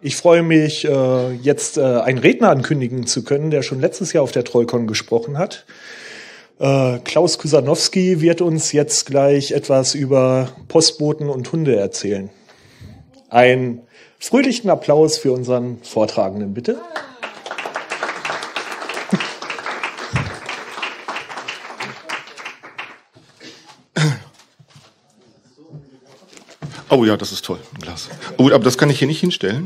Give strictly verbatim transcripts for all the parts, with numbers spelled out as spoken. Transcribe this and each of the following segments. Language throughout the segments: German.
Ich freue mich, äh, jetzt äh, einen Redner ankündigen zu können, der schon letztes Jahr auf der Trollcon gesprochen hat. Äh, Klaus Kusanowski wird uns jetzt gleich etwas über Postboten und Hunde erzählen. Einen fröhlichen Applaus für unseren Vortragenden, bitte. Oh ja, das ist toll, ein Glas. Oh, aber das kann ich hier nicht hinstellen.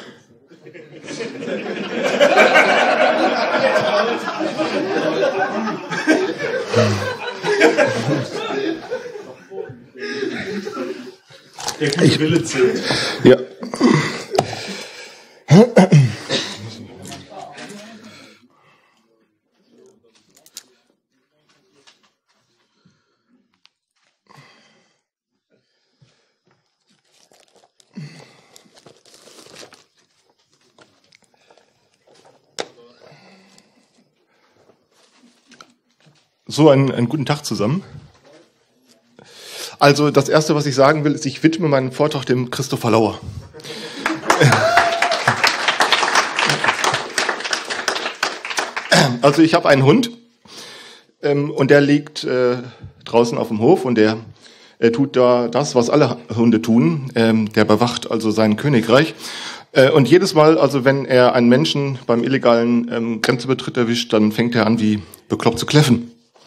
Der gute Wille zählt. Ja. So, einen, einen guten Tag zusammen. Also das Erste, was ich sagen will, ist, ich widme meinen Vortrag dem Christopher Lauer. Also ich habe einen Hund ähm, und der liegt äh, draußen auf dem Hof und der äh, tut da das, was alle Hunde tun. Ähm, der bewacht also sein Königreich. Äh, und jedes Mal, also wenn er einen Menschen beim illegalen ähm, Grenzübertritt erwischt, dann fängt er an, wie bekloppt zu kläffen.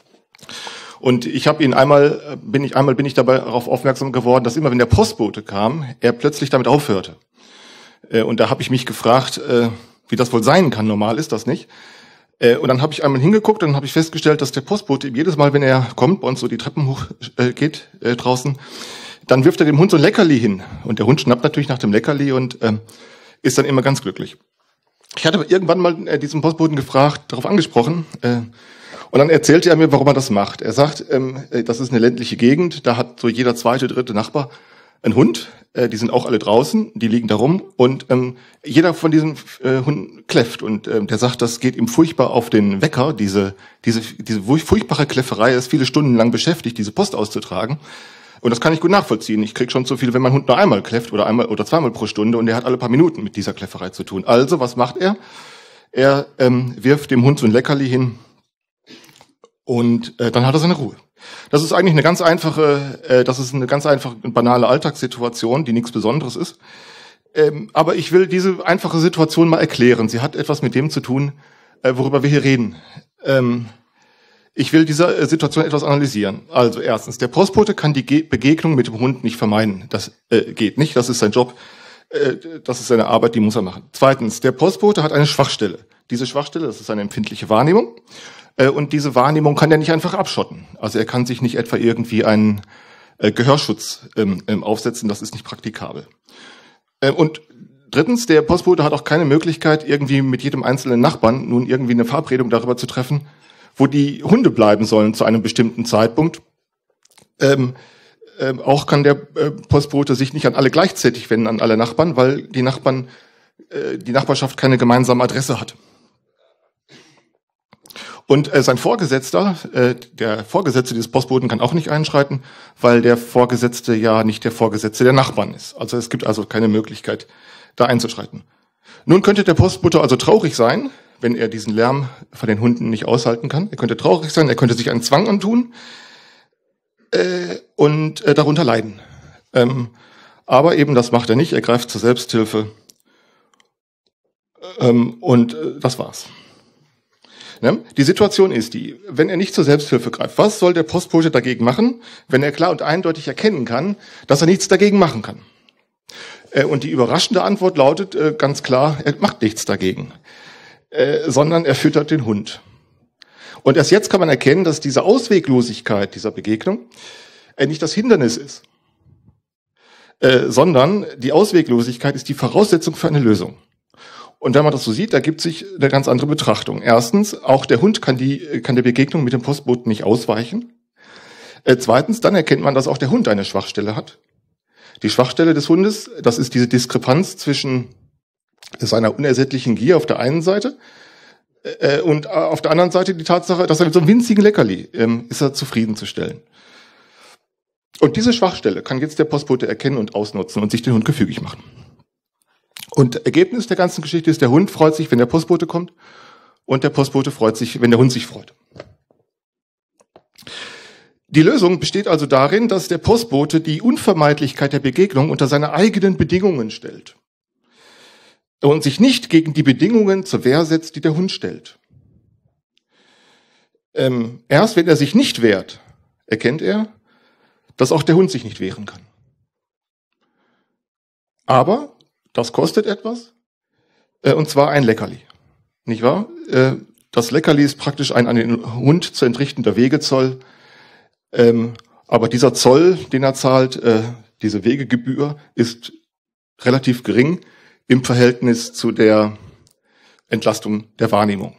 Und ich habe ihn einmal, bin ich einmal bin ich dabei darauf aufmerksam geworden, dass immer wenn der Postbote kam, er plötzlich damit aufhörte. Äh, und da habe ich mich gefragt, äh, wie das wohl sein kann. Normal ist das nicht. Äh, und dann habe ich einmal hingeguckt und dann habe ich festgestellt, dass der Postbote jedes Mal, wenn er kommt, bei uns so die Treppen hoch äh, geht äh, draußen, dann wirft er dem Hund so ein Leckerli hin. Und der Hund schnappt natürlich nach dem Leckerli und äh, ist dann immer ganz glücklich. Ich hatte irgendwann mal äh, diesen Postboten gefragt, darauf angesprochen. Äh, Und dann erzählte er mir, warum er das macht. Er sagt, ähm, das ist eine ländliche Gegend, da hat so jeder zweite, dritte Nachbar einen Hund. Äh, die sind auch alle draußen, die liegen da rum. Und ähm, jeder von diesen äh, Hunden kläfft. Und ähm, der sagt, das geht ihm furchtbar auf den Wecker. Diese diese diese furchtbare Kläfferei, er ist viele Stunden lang beschäftigt, diese Post auszutragen. Und das kann ich gut nachvollziehen. Ich krieg schon zu viel, wenn mein Hund nur einmal kläfft oder einmal oder zweimal pro Stunde. Und er hat alle paar Minuten mit dieser Kläfferei zu tun. Also, was macht er? Er ähm, wirft dem Hund so ein Leckerli hin. Und äh, dann hat er seine Ruhe. Das ist eigentlich eine ganz einfache, äh, das ist eine ganz einfache, banale Alltagssituation, die nichts Besonderes ist. Ähm, aber ich will diese einfache Situation mal erklären. Sie hat etwas mit dem zu tun, äh, worüber wir hier reden. Ähm, ich will diese äh, Situation etwas analysieren. Also erstens, der Postbote kann die Ge- Begegnung mit dem Hund nicht vermeiden. Das äh, geht nicht, das ist sein Job, äh, das ist seine Arbeit, die muss er machen. Zweitens, der Postbote hat eine Schwachstelle. Diese Schwachstelle, das ist eine empfindliche Wahrnehmung. Und diese Wahrnehmung kann er nicht einfach abschotten. Also er kann sich nicht etwa irgendwie einen äh, Gehörschutz ähm, ähm, aufsetzen, das ist nicht praktikabel. Äh, und drittens, der Postbote hat auch keine Möglichkeit, irgendwie mit jedem einzelnen Nachbarn nun irgendwie eine Verabredung darüber zu treffen, wo die Hunde bleiben sollen zu einem bestimmten Zeitpunkt. Ähm, ähm, auch kann der äh, Postbote sich nicht an alle gleichzeitig wenden, an alle Nachbarn, weil die Nachbarn, äh, die Nachbarschaft keine gemeinsame Adresse hat. Und äh, sein Vorgesetzter, äh, der Vorgesetzte dieses Postboten kann auch nicht einschreiten, weil der Vorgesetzte ja nicht der Vorgesetzte der Nachbarn ist. Also es gibt also keine Möglichkeit, da einzuschreiten. Nun könnte der Postbote also traurig sein, wenn er diesen Lärm von den Hunden nicht aushalten kann. Er könnte traurig sein, er könnte sich einen Zwang antun äh, und äh, darunter leiden. Ähm, aber eben das macht er nicht, er greift zur Selbsthilfe ähm, und äh, das war's. Die Situation ist die, wenn er nicht zur Selbsthilfe greift, was soll der Postbote dagegen machen, wenn er klar und eindeutig erkennen kann, dass er nichts dagegen machen kann? Und die überraschende Antwort lautet ganz klar, er macht nichts dagegen, sondern er füttert den Hund. Und erst jetzt kann man erkennen, dass diese Ausweglosigkeit dieser Begegnung nicht das Hindernis ist, sondern die Ausweglosigkeit ist die Voraussetzung für eine Lösung. Und wenn man das so sieht, ergibt sich eine ganz andere Betrachtung. Erstens, auch der Hund kann die kann der Begegnung mit dem Postboten nicht ausweichen. Äh, zweitens, dann erkennt man, dass auch der Hund eine Schwachstelle hat. Die Schwachstelle des Hundes, das ist diese Diskrepanz zwischen seiner unersättlichen Gier auf der einen Seite äh, und auf der anderen Seite die Tatsache, dass er mit so einem winzigen Leckerli ähm, ist er zufriedenzustellen. Und diese Schwachstelle kann jetzt der Postbote erkennen und ausnutzen und sich den Hund gefügig machen. Und Ergebnis der ganzen Geschichte ist, der Hund freut sich, wenn der Postbote kommt, und der Postbote freut sich, wenn der Hund sich freut. Die Lösung besteht also darin, dass der Postbote die Unvermeidlichkeit der Begegnung unter seine eigenen Bedingungen stellt und sich nicht gegen die Bedingungen zur Wehr setzt, die der Hund stellt. Ähm, erst wenn er sich nicht wehrt, erkennt er, dass auch der Hund sich nicht wehren kann. Aber das kostet etwas, äh, und zwar ein Leckerli. Nicht wahr? Äh, das Leckerli ist praktisch ein an den Hund zu entrichtender Wegezoll. Ähm, aber dieser Zoll, den er zahlt, äh, diese Wegegebühr, ist relativ gering im Verhältnis zu der Entlastung der Wahrnehmung.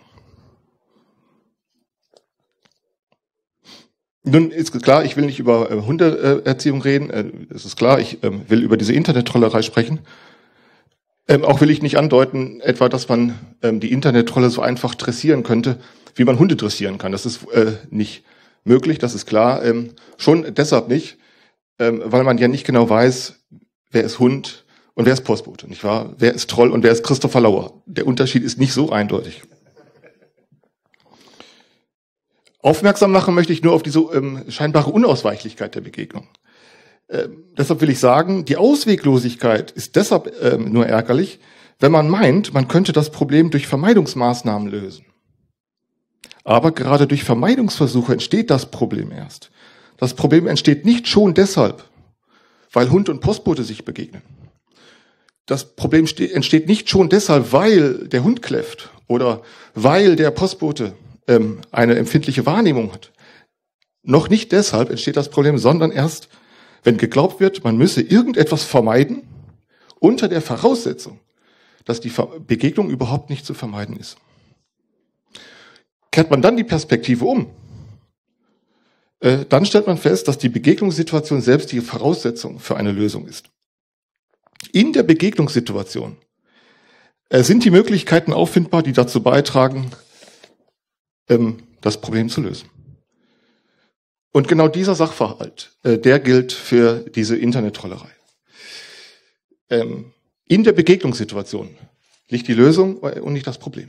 Nun ist klar, ich will nicht über äh, Hundeerziehung reden, äh, das ist klar, ich äh, will über diese Internettrollerei sprechen. Ähm, auch will ich nicht andeuten, etwa, dass man ähm, die Internettrolle so einfach dressieren könnte, wie man Hunde dressieren kann. Das ist äh, nicht möglich, das ist klar. Ähm, schon deshalb nicht, ähm, weil man ja nicht genau weiß, wer ist Hund und wer ist Postbote, nicht wahr? Wer ist Troll und wer ist Christopher Lauer? Der Unterschied ist nicht so eindeutig. Aufmerksam machen möchte ich nur auf diese ähm, scheinbare Unausweichlichkeit der Begegnung. Ähm, deshalb will ich sagen, die Ausweglosigkeit ist deshalb ähm, nur ärgerlich, wenn man meint, man könnte das Problem durch Vermeidungsmaßnahmen lösen. Aber gerade durch Vermeidungsversuche entsteht das Problem erst. Das Problem entsteht nicht schon deshalb, weil Hund und Postbote sich begegnen. Das Problem entsteht nicht schon deshalb, weil der Hund kläfft oder weil der Postbote ähm, eine empfindliche Wahrnehmung hat. Noch nicht deshalb entsteht das Problem, sondern erst, wenn geglaubt wird, man müsse irgendetwas vermeiden, unter der Voraussetzung, dass die Begegnung überhaupt nicht zu vermeiden ist. Kehrt man dann die Perspektive um, äh, dann stellt man fest, dass die Begegnungssituation selbst die Voraussetzung für eine Lösung ist. In der Begegnungssituation äh, sind die Möglichkeiten auffindbar, die dazu beitragen, ähm, das Problem zu lösen. Und genau dieser Sachverhalt, äh, der gilt für diese Internettrollerei. Ähm, in der Begegnungssituation liegt die Lösung und nicht das Problem.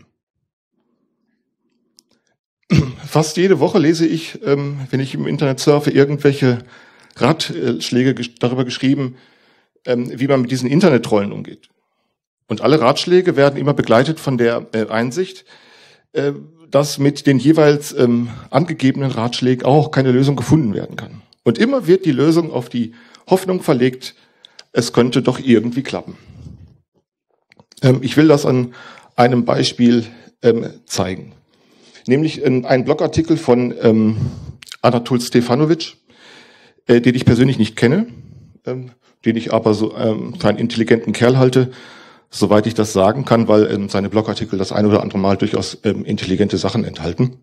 Fast jede Woche lese ich, ähm, wenn ich im Internet surfe, irgendwelche Ratschläge darüber geschrieben, ähm, wie man mit diesen Internettrollen umgeht. Und alle Ratschläge werden immer begleitet von der äh, Einsicht, äh, dass mit den jeweils ähm, angegebenen Ratschlägen auch keine Lösung gefunden werden kann. Und immer wird die Lösung auf die Hoffnung verlegt, es könnte doch irgendwie klappen. Ähm, ich will das an einem Beispiel ähm, zeigen. Nämlich in einem Blogartikel von ähm, Anatol Stefanovic, äh, den ich persönlich nicht kenne, ähm, den ich aber so ähm, für einen intelligenten Kerl halte, soweit ich das sagen kann, weil ähm, seine Blogartikel das ein oder andere Mal durchaus ähm, intelligente Sachen enthalten.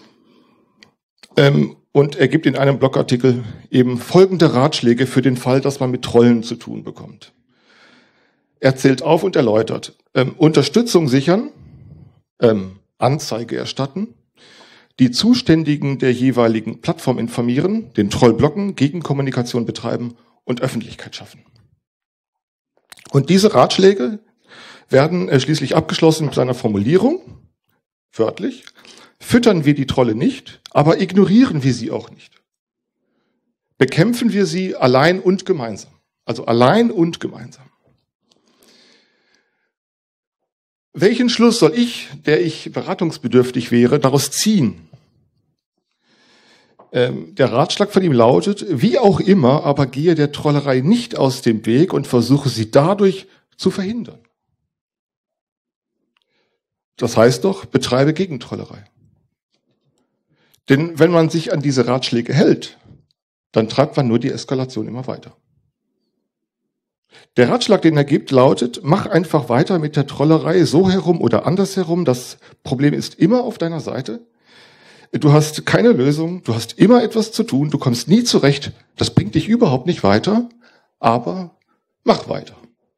Ähm, und er gibt in einem Blogartikel eben folgende Ratschläge für den Fall, dass man mit Trollen zu tun bekommt. Er zählt auf und erläutert: ähm, Unterstützung sichern, ähm, Anzeige erstatten, die Zuständigen der jeweiligen Plattform informieren, den Troll blocken, Gegenkommunikation betreiben und Öffentlichkeit schaffen. Und diese Ratschläge werden äh, schließlich abgeschlossen mit einer Formulierung, wörtlich: Füttern wir die Trolle nicht, aber ignorieren wir sie auch nicht. Bekämpfen wir sie allein und gemeinsam. Also allein und gemeinsam. Welchen Schluss soll ich, der ich beratungsbedürftig wäre, daraus ziehen? Ähm, der Ratschlag von ihm lautet: Wie auch immer, aber gehe der Trollerei nicht aus dem Weg und versuche sie dadurch zu verhindern. Das heißt doch, betreibe Gegentrollerei. Denn wenn man sich an diese Ratschläge hält, dann treibt man nur die Eskalation immer weiter. Der Ratschlag, den er gibt, lautet: Mach einfach weiter mit der Trollerei, so herum oder anders herum. Das Problem ist immer auf deiner Seite. Du hast keine Lösung, du hast immer etwas zu tun, du kommst nie zurecht. Das bringt dich überhaupt nicht weiter, aber mach weiter.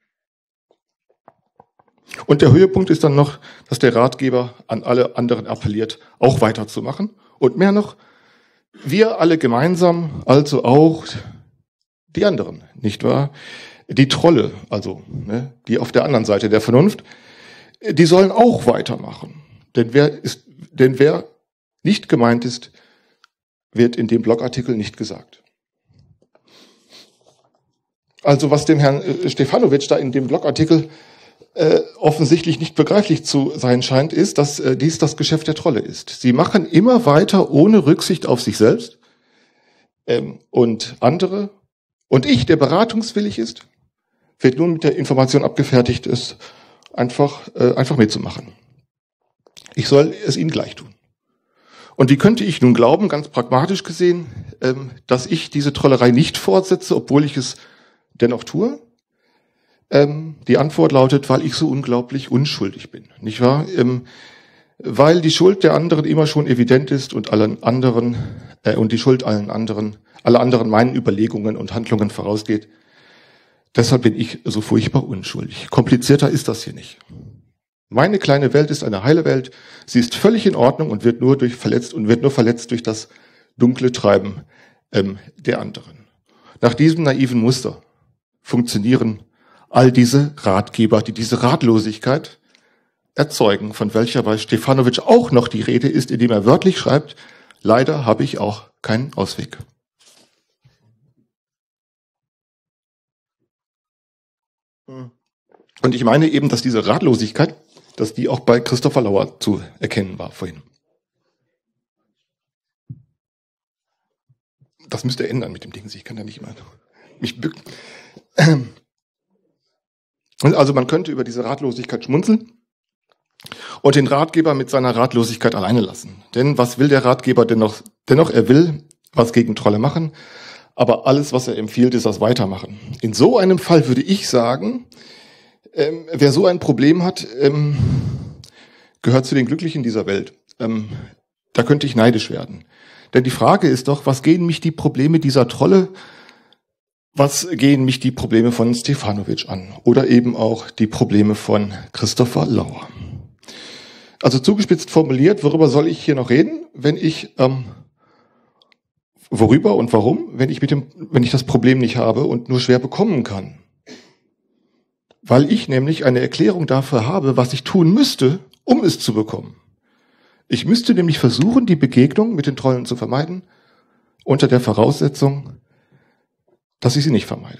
Und der Höhepunkt ist dann noch, dass der Ratgeber an alle anderen appelliert, auch weiterzumachen. Und mehr noch, wir alle gemeinsam, also auch die anderen, nicht wahr? Die Trolle, also ne, die auf der anderen Seite der Vernunft, die sollen auch weitermachen. Denn wer ist, denn wer nicht gemeint ist, wird in dem Blogartikel nicht gesagt. Also was dem Herrn Stefanovic da in dem Blogartikel äh, offensichtlich nicht begreiflich zu sein scheint, ist, dass äh, dies das Geschäft der Trolle ist. Sie machen immer weiter ohne Rücksicht auf sich selbst ähm, und andere. Und ich, der beratungswillig ist, wird nun mit der Information abgefertigt ist, einfach, äh, einfach mitzumachen. Ich soll es ihnen gleich tun. Und wie könnte ich nun glauben, ganz pragmatisch gesehen, ähm, dass ich diese Trollerei nicht fortsetze, obwohl ich es dennoch tue? Ähm, die Antwort lautet, weil ich so unglaublich unschuldig bin, nicht wahr? Ähm, weil die Schuld der anderen immer schon evident ist und allen anderen äh, und die Schuld allen anderen, alle anderen meinen Überlegungen und Handlungen vorausgeht. Deshalb bin ich so furchtbar unschuldig. Komplizierter ist das hier nicht. Meine kleine Welt ist eine heile Welt. Sie ist völlig in Ordnung und wird nur durch verletzt und wird nur verletzt durch das dunkle Treiben ähm, der anderen. Nach diesem naiven Muster funktionieren all diese Ratgeber, die diese Ratlosigkeit erzeugen, von welcher bei Stefanovic auch noch die Rede ist, indem er wörtlich schreibt, leider habe ich auch keinen Ausweg. Und ich meine eben, dass diese Ratlosigkeit, dass die auch bei Christopher Lauer zu erkennen war vorhin. Das müsste ändern mit dem Ding. Ich kann da nicht mal mich bücken. Also man könnte über diese Ratlosigkeit schmunzeln und den Ratgeber mit seiner Ratlosigkeit alleine lassen. Denn was will der Ratgeber dennoch? Dennoch, er will was gegen Trolle machen, aber alles, was er empfiehlt, ist das Weitermachen. In so einem Fall würde ich sagen, ähm, wer so ein Problem hat, ähm, gehört zu den Glücklichen dieser Welt. Ähm, da könnte ich neidisch werden. Denn die Frage ist doch, was gehen mich die Probleme dieser Trolle, was gehen mich die Probleme von Stefanovic an? Oder eben auch die Probleme von Christopher Lauer. Also zugespitzt formuliert, worüber soll ich hier noch reden, wenn ich, ähm, worüber und warum, wenn ich mit dem, wenn ich das Problem nicht habe und nur schwer bekommen kann? Weil ich nämlich eine Erklärung dafür habe, was ich tun müsste, um es zu bekommen. Ich müsste nämlich versuchen, die Begegnung mit den Trollen zu vermeiden, unter der Voraussetzung, dass ich sie nicht vermeide.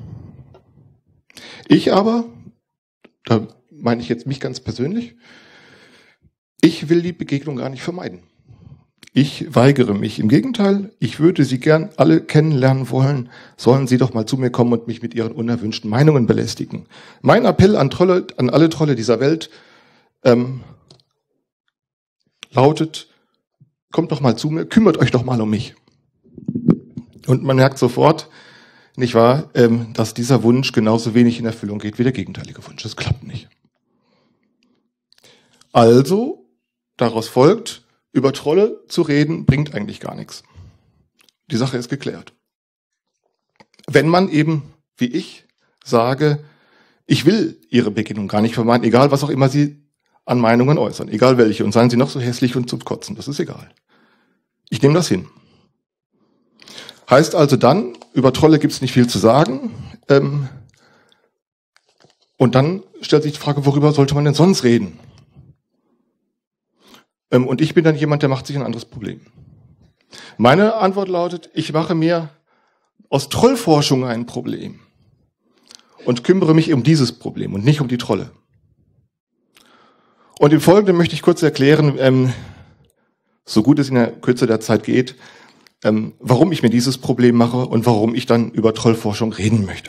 Ich aber, da meine ich jetzt mich ganz persönlich, ich will die Begegnung gar nicht vermeiden. Ich weigere mich. Im Gegenteil, ich würde sie gern alle kennenlernen wollen, sollen sie doch mal zu mir kommen und mich mit ihren unerwünschten Meinungen belästigen. Mein Appell an Trolle, an alle Trolle dieser Welt ähm, lautet, kommt doch mal zu mir, kümmert euch doch mal um mich. Und man merkt sofort, nicht wahr, ähm, dass dieser Wunsch genauso wenig in Erfüllung geht wie der gegenteilige Wunsch. Das klappt nicht. Also, daraus folgt, über Trolle zu reden, bringt eigentlich gar nichts. Die Sache ist geklärt. Wenn man eben, wie ich, sage, ich will ihre Begegnung gar nicht vermeiden, egal was auch immer sie an Meinungen äußern, egal welche, und seien sie noch so hässlich und zum Kotzen, das ist egal. Ich nehme das hin. Heißt also dann, über Trolle gibt es nicht viel zu sagen, ähm, und dann stellt sich die Frage, worüber sollte man denn sonst reden? Ähm, und ich bin dann jemand, der macht sich ein anderes Problem. Meine Antwort lautet, ich mache mir aus Trollforschung ein Problem und kümmere mich um dieses Problem und nicht um die Trolle. Und im Folgenden möchte ich kurz erklären, ähm, so gut es in der Kürze der Zeit geht, ähm, warum ich mir dieses Problem mache und warum ich dann über Trollforschung reden möchte.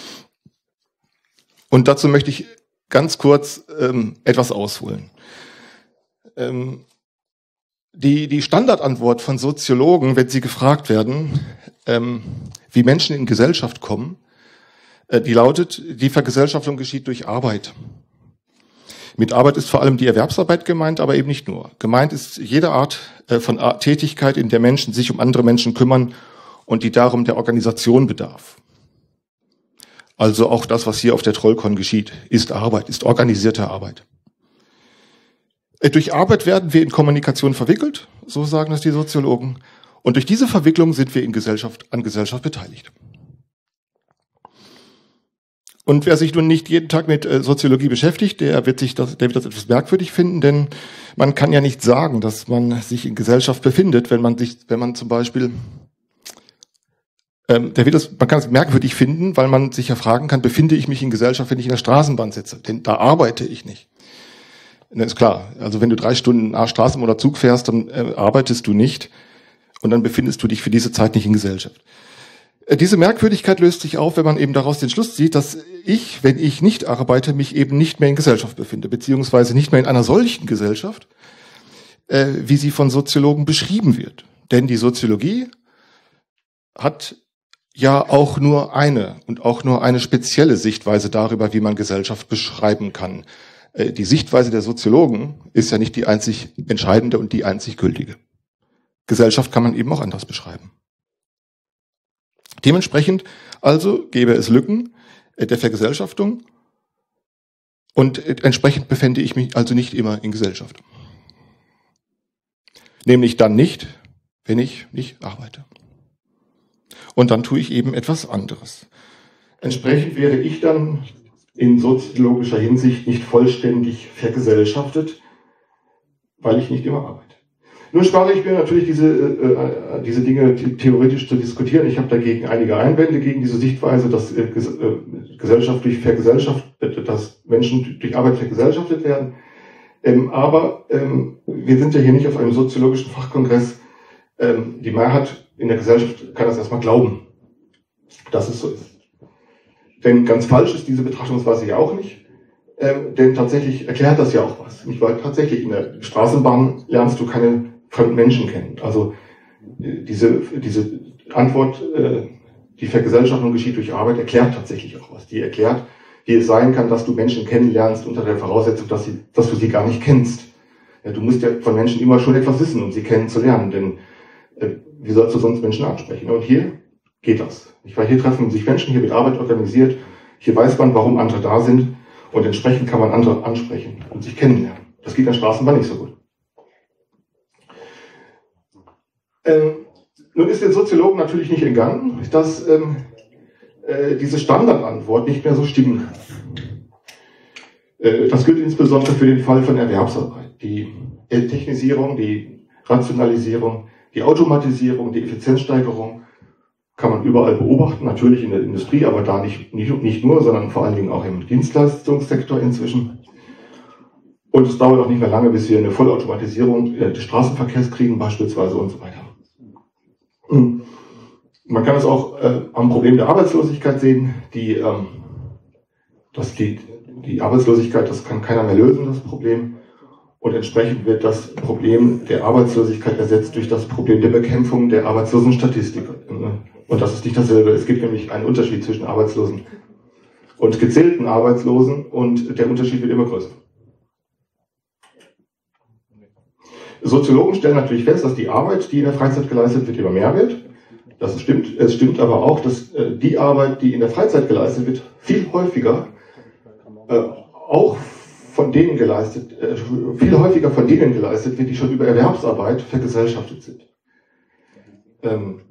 Und dazu möchte ich ganz kurz ähm, etwas ausholen. Ähm, die, die Standardantwort von Soziologen, wenn sie gefragt werden, ähm, wie Menschen in Gesellschaft kommen, äh, die lautet, die Vergesellschaftung geschieht durch Arbeit. Mit Arbeit ist vor allem die Erwerbsarbeit gemeint, aber eben nicht nur. Gemeint ist jede Art äh, von Art Tätigkeit, in der Menschen sich um andere Menschen kümmern und die darum der Organisation bedarf. Also auch das, was hier auf der Trollcon geschieht, ist Arbeit, ist organisierte Arbeit. Äh, durch Arbeit werden wir in Kommunikation verwickelt, so sagen das die Soziologen, und durch diese Verwicklung sind wir in Gesellschaft, an Gesellschaft beteiligt. Und wer sich nun nicht jeden Tag mit äh, Soziologie beschäftigt, der wird sich das, der wird das etwas merkwürdig finden, denn man kann ja nicht sagen, dass man sich in Gesellschaft befindet, wenn man sich, wenn man zum Beispiel, ähm, der wird das, man kann es merkwürdig finden, weil man sich ja fragen kann, befinde ich mich in Gesellschaft, wenn ich in der Straßenbahn sitze? Denn da arbeite ich nicht. Das ist klar. Also wenn du drei Stunden Straßen oder Zug fährst, dann äh, arbeitest du nicht und dann befindest du dich für diese Zeit nicht in Gesellschaft. Diese Merkwürdigkeit löst sich auf, wenn man eben daraus den Schluss zieht, dass ich, wenn ich nicht arbeite, mich eben nicht mehr in Gesellschaft befinde, beziehungsweise nicht mehr in einer solchen Gesellschaft, äh, wie sie von Soziologen beschrieben wird. Denn die Soziologie hat ja auch nur eine und auch nur eine spezielle Sichtweise darüber, wie man Gesellschaft beschreiben kann. Äh, die Sichtweise der Soziologen ist ja nicht die einzig entscheidende und die einzig gültige. Gesellschaft kann man eben auch anders beschreiben. Dementsprechend also gäbe es Lücken der Vergesellschaftung und entsprechend befände ich mich also nicht immer in Gesellschaft. Nämlich dann nicht, wenn ich nicht arbeite. Und dann tue ich eben etwas anderes. Entsprechend wäre ich dann in soziologischer Hinsicht nicht vollständig vergesellschaftet, weil ich nicht immer arbeite. Nun spare ich mir natürlich diese, äh, diese Dinge theoretisch zu diskutieren. Ich habe dagegen einige Einwände gegen diese Sichtweise, dass äh, ges äh, Gesellschaft durch Vergesellschaft, äh, dass Menschen durch Arbeit vergesellschaftet werden. Ähm, aber ähm, wir sind ja hier nicht auf einem soziologischen Fachkongress. Ähm, die Mehrheit in der Gesellschaft kann das erstmal glauben, dass es so ist. Denn ganz falsch ist diese Betrachtungsweise ja auch nicht. Ähm, denn tatsächlich erklärt das ja auch was. Nicht wahr? Tatsächlich in der Straßenbahn lernst du keine fremden Menschen kennen. Also diese, diese Antwort, äh, die Vergesellschaftung geschieht durch Arbeit, erklärt tatsächlich auch was. Die erklärt, wie es sein kann, dass du Menschen kennenlernst unter der Voraussetzung, dass, sie, dass du sie gar nicht kennst. Ja, du musst ja von Menschen immer schon etwas wissen, um sie kennenzulernen, denn äh, wie sollst du sonst Menschen ansprechen? Und hier geht das. Nicht wahr? Hier treffen sich Menschen, hier wird Arbeit organisiert, hier weiß man, warum andere da sind und entsprechend kann man andere ansprechen und sich kennenlernen. Das geht in der Straßenbahn nicht so gut. Ähm, nun ist den Soziologen natürlich nicht entgangen, dass ähm, äh, diese Standardantwort nicht mehr so stimmen kann. Äh, das gilt insbesondere für den Fall von Erwerbsarbeit. Die Technisierung, die Rationalisierung, die Automatisierung, die Effizienzsteigerung kann man überall beobachten, natürlich in der Industrie, aber da nicht, nicht, nicht nur, sondern vor allen Dingen auch im Dienstleistungssektor inzwischen. Und es dauert auch nicht mehr lange, bis wir eine Vollautomatisierung äh, des Straßenverkehrs kriegen beispielsweise und so weiter. Man kann es auch äh, am Problem der Arbeitslosigkeit sehen. Die, ähm, dass die, die Arbeitslosigkeit, das kann keiner mehr lösen, das Problem. Und entsprechend wird das Problem der Arbeitslosigkeit ersetzt durch das Problem der Bekämpfung der Arbeitslosenstatistik. Und das ist nicht dasselbe. Es gibt nämlich einen Unterschied zwischen Arbeitslosen und gezählten Arbeitslosen und der Unterschied wird immer größer. Soziologen stellen natürlich fest, dass die Arbeit, die in der Freizeit geleistet wird, immer mehr wird. Das stimmt. Es stimmt aber auch, dass äh, die Arbeit, die in der Freizeit geleistet wird, viel häufiger äh, auch von denen geleistet, äh, viel häufiger von denen geleistet wird, die schon über Erwerbsarbeit vergesellschaftet sind. Ähm,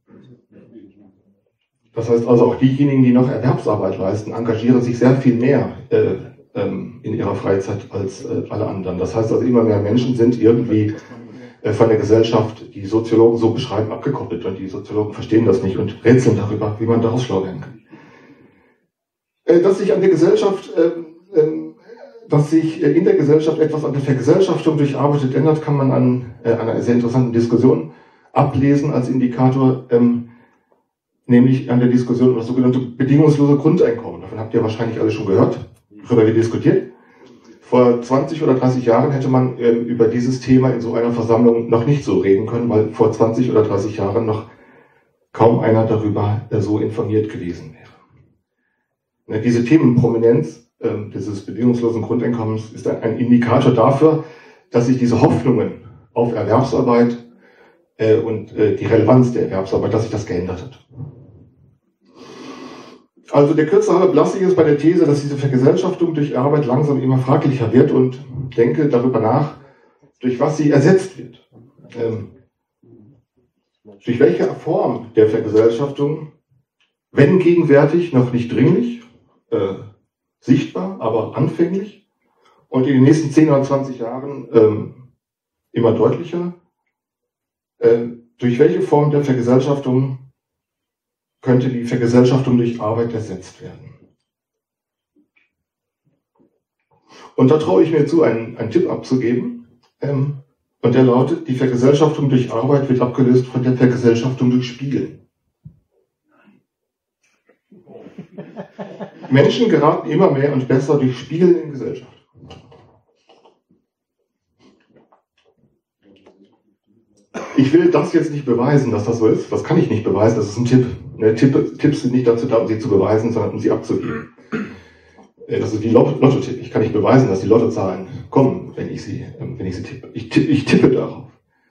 das heißt also auch diejenigen, die noch Erwerbsarbeit leisten, engagieren sich sehr viel mehr äh, in ihrer Freizeit als äh, alle anderen. Das heißt also, immer mehr Menschen sind irgendwie äh, von der Gesellschaft, die Soziologen so beschreiben, abgekoppelt und die Soziologen verstehen das nicht und rätseln darüber, wie man daraus schlau werden kann. Äh, dass sich an der Gesellschaft, äh, äh, dass sich äh, in der Gesellschaft etwas an der Vergesellschaftung durch Arbeit ändert, kann man an äh, einer sehr interessanten Diskussion ablesen als Indikator, ähm, nämlich an der Diskussion über das sogenannte bedingungslose Grundeinkommen. Davon habt ihr wahrscheinlich alle schon gehört. Darüber wird diskutiert. Vor zwanzig oder dreißig Jahren hätte man äh, über dieses Thema in so einer Versammlung noch nicht so reden können, weil vor zwanzig oder dreißig Jahren noch kaum einer darüber äh, so informiert gewesen wäre. Ja, diese Themenprominenz äh, dieses bedingungslosen Grundeinkommens ist ein, ein Indikator dafür, dass sich diese Hoffnungen auf Erwerbsarbeit äh, und äh, die Relevanz der Erwerbsarbeit, dass sich das geändert hat. Also der Kürze halber belasse ich es bei der These, dass diese Vergesellschaftung durch Arbeit langsam immer fraglicher wird und denke darüber nach, durch was sie ersetzt wird. Ähm, durch welche Form der Vergesellschaftung, wenn gegenwärtig noch nicht dringlich, äh, sichtbar, aber anfänglich und in den nächsten zehn oder zwanzig Jahren ähm, immer deutlicher. Äh, durch welche Form der Vergesellschaftung könnte die Vergesellschaftung durch Arbeit ersetzt werden? Und da traue ich mir zu, einen, einen Tipp abzugeben. Ähm, und der lautet, die Vergesellschaftung durch Arbeit wird abgelöst von der Vergesellschaftung durch Spielen. Menschen geraten immer mehr und besser durch Spielen in Gesellschaft. Ich will das jetzt nicht beweisen, dass das so ist. Das kann ich nicht beweisen, das ist ein Tipp. Ne, Tipp Tipps sind nicht dazu da, um sie zu beweisen, sondern um sie abzugeben. Das ist wie Lotto-Tipp. Ich kann nicht beweisen, dass die Lottozahlen kommen, wenn ich sie, wenn ich sie tippe. Ich tippe, ich tippe darauf.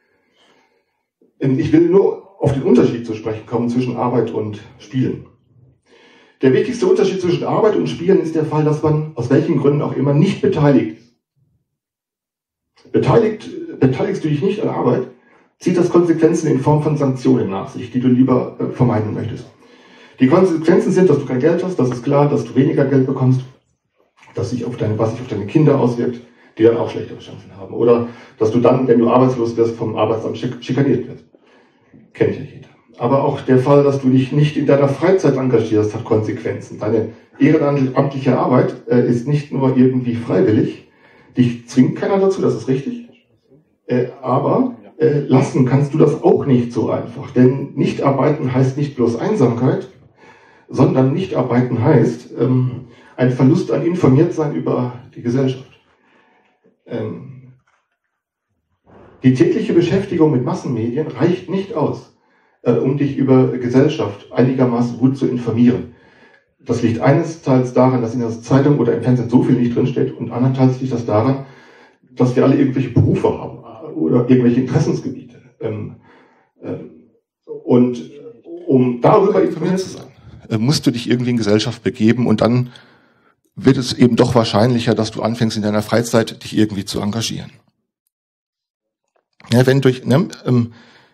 Ich will nur auf den Unterschied zu sprechen kommen zwischen Arbeit und Spielen. Der wichtigste Unterschied zwischen Arbeit und Spielen ist der Fall, dass man aus welchen Gründen auch immer nicht beteiligt ist. Beteiligt, beteiligst du dich nicht an Arbeit, zieht das Konsequenzen in Form von Sanktionen nach sich, die du lieber äh, vermeiden möchtest. Die Konsequenzen sind, dass du kein Geld hast, das ist klar, dass du weniger Geld bekommst, dass sich auf deine, was sich auf deine Kinder auswirkt, die dann auch schlechtere Chancen haben. Oder dass du dann, wenn du arbeitslos wirst, vom Arbeitsamt schik schikaniert wirst. Kennt ja jeder. Aber auch der Fall, dass du dich nicht in deiner Freizeit engagierst, hat Konsequenzen. Deine ehrenamtliche Arbeit äh, ist nicht nur irgendwie freiwillig, dich zwingt keiner dazu, das ist richtig, äh, aber äh, lassen kannst du das auch nicht so einfach. Denn Nichtarbeiten heißt nicht bloß Einsamkeit, sondern Nichtarbeiten heißt ähm, ein Verlust an Informiertsein über die Gesellschaft. Ähm, die tägliche Beschäftigung mit Massenmedien reicht nicht aus, äh, um dich über Gesellschaft einigermaßen gut zu informieren. Das liegt einerseits daran, dass in der Zeitung oder im Fernsehen so viel nicht drinsteht, und andererseits liegt das daran, dass wir alle irgendwelche Berufe haben oder irgendwelche Interessensgebiete. Ähm, ähm, und um darüber informiert zu sein, musst du dich irgendwie in Gesellschaft begeben, und dann wird es eben doch wahrscheinlicher, dass du anfängst in deiner Freizeit dich irgendwie zu engagieren. Ja, wenn durch, ne, ähm,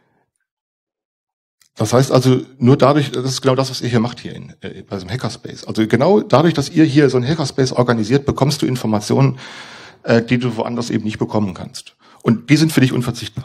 das heißt also, nur dadurch, das ist genau das, was ihr hier macht hier in, äh, bei so einem Hackerspace. Also genau dadurch, dass ihr hier so einen Hackerspace organisiert, bekommst du Informationen, äh, die du woanders eben nicht bekommen kannst. Und die sind für dich unverzichtbar.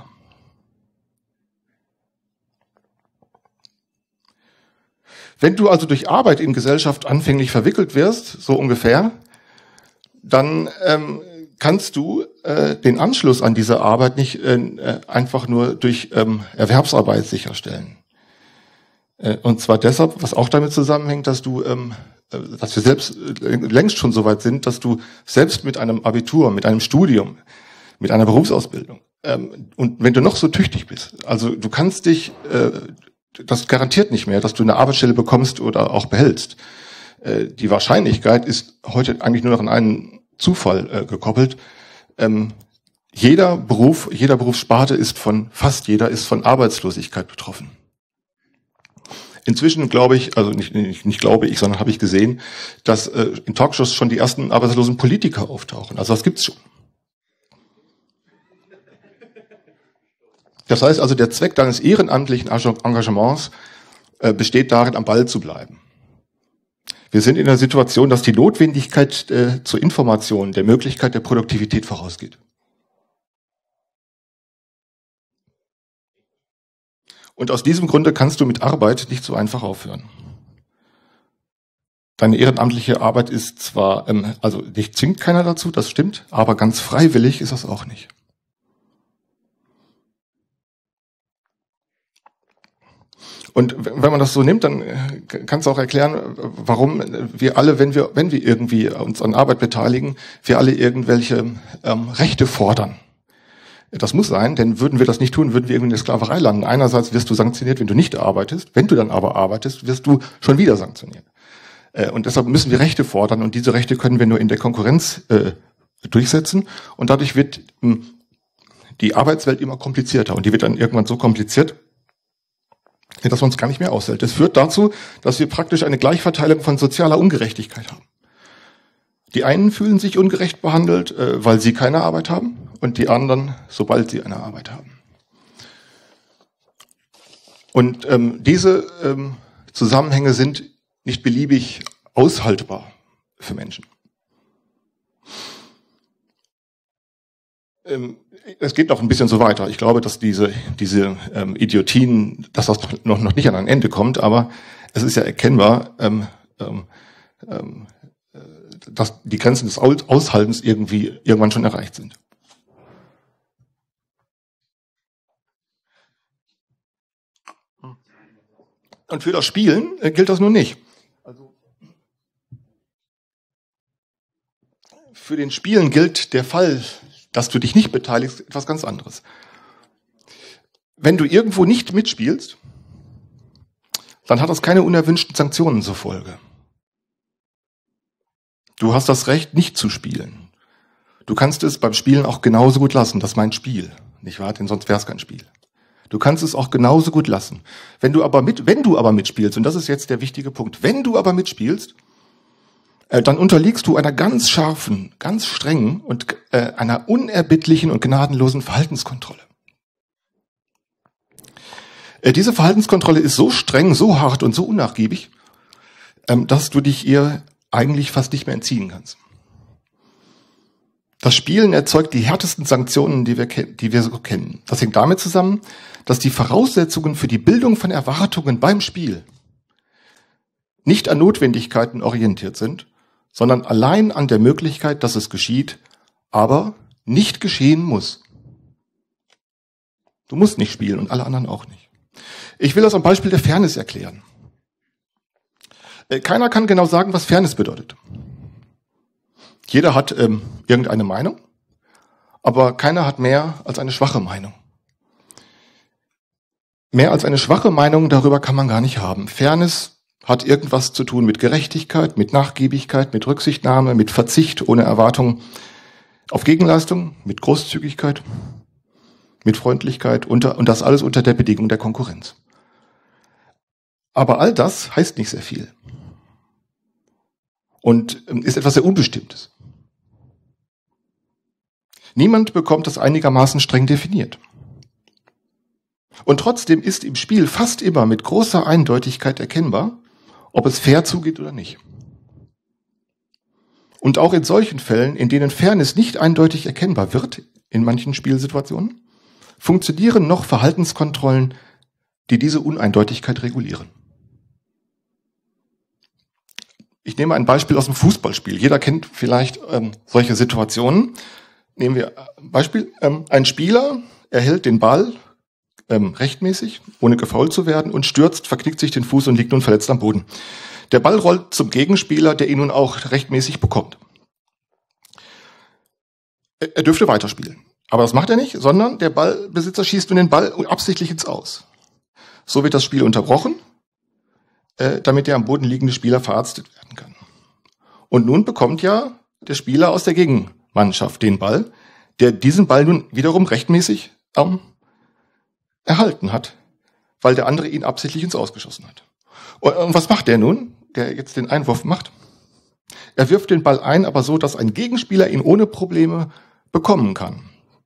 Wenn du also durch Arbeit in Gesellschaft anfänglich verwickelt wirst, so ungefähr, dann ähm, kannst du äh, den Anschluss an diese Arbeit nicht äh, einfach nur durch ähm, Erwerbsarbeit sicherstellen. Äh, und zwar deshalb, was auch damit zusammenhängt, dass du, ähm, dass wir selbst äh, längst schon so weit sind, dass du selbst mit einem Abitur, mit einem Studium, mit einer Berufsausbildung, ähm, und wenn du noch so tüchtig bist, also du kannst dich äh, das garantiert nicht mehr, dass du eine Arbeitsstelle bekommst oder auch behältst. Äh, die Wahrscheinlichkeit ist heute eigentlich nur noch an einen Zufall äh, gekoppelt. Ähm, jeder Beruf, jeder Berufssparte ist von, fast jeder ist von Arbeitslosigkeit betroffen. Inzwischen glaube ich, also nicht, nicht, nicht glaube ich, sondern habe ich gesehen, dass äh, in Talkshows schon die ersten arbeitslosen Politiker auftauchen. Also das gibt's schon. Das heißt also, der Zweck deines ehrenamtlichen Engagements äh, besteht darin, am Ball zu bleiben. Wir sind in der Situation, dass die Notwendigkeit äh, zur Information der Möglichkeit der Produktivität vorausgeht. Und aus diesem Grunde kannst du mit Arbeit nicht so einfach aufhören. Deine ehrenamtliche Arbeit ist zwar, ähm, also dich zwingt keiner dazu, das stimmt, aber ganz freiwillig ist das auch nicht. Und wenn man das so nimmt, dann kannst du auch erklären, warum wir alle, wenn wir, wenn wir irgendwie uns an Arbeit beteiligen, wir alle irgendwelche ähm, Rechte fordern. Das muss sein, denn würden wir das nicht tun, würden wir irgendwie in der Sklaverei landen. Einerseits wirst du sanktioniert, wenn du nicht arbeitest. Wenn du dann aber arbeitest, wirst du schon wieder sanktioniert. Äh, und deshalb müssen wir Rechte fordern, und diese Rechte können wir nur in der Konkurrenz äh, durchsetzen. Und dadurch wird mh, die Arbeitswelt immer komplizierter, und die wird dann irgendwann so kompliziert, dass man es gar nicht mehr aushält. Das führt dazu, dass wir praktisch eine Gleichverteilung von sozialer Ungerechtigkeit haben. Die einen fühlen sich ungerecht behandelt, weil sie keine Arbeit haben, und die anderen, sobald sie eine Arbeit haben. Und ähm, diese ähm, Zusammenhänge sind nicht beliebig aushaltbar. für Menschen. Ähm, es geht noch ein bisschen so weiter. Ich glaube, dass diese, diese ähm, Idiotien, dass das noch, noch nicht an ein Ende kommt, aber es ist ja erkennbar, ähm, ähm, ähm, dass die Grenzen des Aushaltens irgendwie irgendwann schon erreicht sind. Und für das Spielen äh, gilt das nun nicht. Also für den Spielen gilt der Fall, dass du dich nicht beteiligst, etwas ganz anderes. Wenn du irgendwo nicht mitspielst, dann hat das keine unerwünschten Sanktionen zur Folge. Du hast das Recht, nicht zu spielen. Du kannst es beim Spielen auch genauso gut lassen. Das ist mein Spiel, nicht wahr? Denn sonst wäre es kein Spiel. Du kannst es auch genauso gut lassen. Wenn du aber mit, wenn du aber mitspielst, und das ist jetzt der wichtige Punkt, wenn du aber mitspielst, äh, dann unterliegst du einer ganz scharfen, ganz strengen und äh, einer unerbittlichen und gnadenlosen Verhaltenskontrolle. Äh, diese Verhaltenskontrolle ist so streng, so hart und so unnachgiebig, ähm, dass du dich ihr eigentlich fast nicht mehr entziehen kannst. Das Spielen erzeugt die härtesten Sanktionen, die wir, die wir so kennen. Das hängt damit zusammen, dass die Voraussetzungen für die Bildung von Erwartungen beim Spiel nicht an Notwendigkeiten orientiert sind, sondern allein an der Möglichkeit, dass es geschieht, aber nicht geschehen muss. Du musst nicht spielen und alle anderen auch nicht. Ich will das am Beispiel der Fairness erklären. Keiner kann genau sagen, was Fairness bedeutet. Jeder hat ähm, irgendeine Meinung, aber keiner hat mehr als eine schwache Meinung. Mehr als eine schwache Meinung, darüber kann man gar nicht haben. Fairness hat irgendwas zu tun mit Gerechtigkeit, mit Nachgiebigkeit, mit Rücksichtnahme, mit Verzicht ohne Erwartung auf Gegenleistung, mit Großzügigkeit, mit Freundlichkeit unter, und das alles unter der Bedingung der Konkurrenz. Aber all das heißt nicht sehr viel und ist etwas sehr Unbestimmtes. Niemand bekommt das einigermaßen streng definiert. Und trotzdem ist im Spiel fast immer mit großer Eindeutigkeit erkennbar, ob es fair zugeht oder nicht. Und auch in solchen Fällen, in denen Fairness nicht eindeutig erkennbar wird, in manchen Spielsituationen, funktionieren noch Verhaltenskontrollen, die diese Uneindeutigkeit regulieren. Ich nehme ein Beispiel aus dem Fußballspiel. Jeder kennt vielleicht ähm, solche Situationen. Nehmen wir ein Beispiel. Ähm, ein Spieler erhält den Ball ähm, rechtmäßig, ohne gefoult zu werden, und stürzt, verknickt sich den Fuß und liegt nun verletzt am Boden. Der Ball rollt zum Gegenspieler, der ihn nun auch rechtmäßig bekommt. Er dürfte weiterspielen. Aber das macht er nicht, sondern der Ballbesitzer schießt nun den Ball absichtlich ins Aus. So wird das Spiel unterbrochen, äh, damit der am Boden liegende Spieler verarztet werden kann. Und nun bekommt ja der Spieler aus der Gegenmannschaft den Ball, der diesen Ball nun wiederum rechtmäßig ähm, erhalten hat, weil der andere ihn absichtlich ins Aus geschossen hat. Und, und was macht der nun, der jetzt den Einwurf macht? Er wirft den Ball ein, aber so, dass ein Gegenspieler ihn ohne Probleme bekommen kann.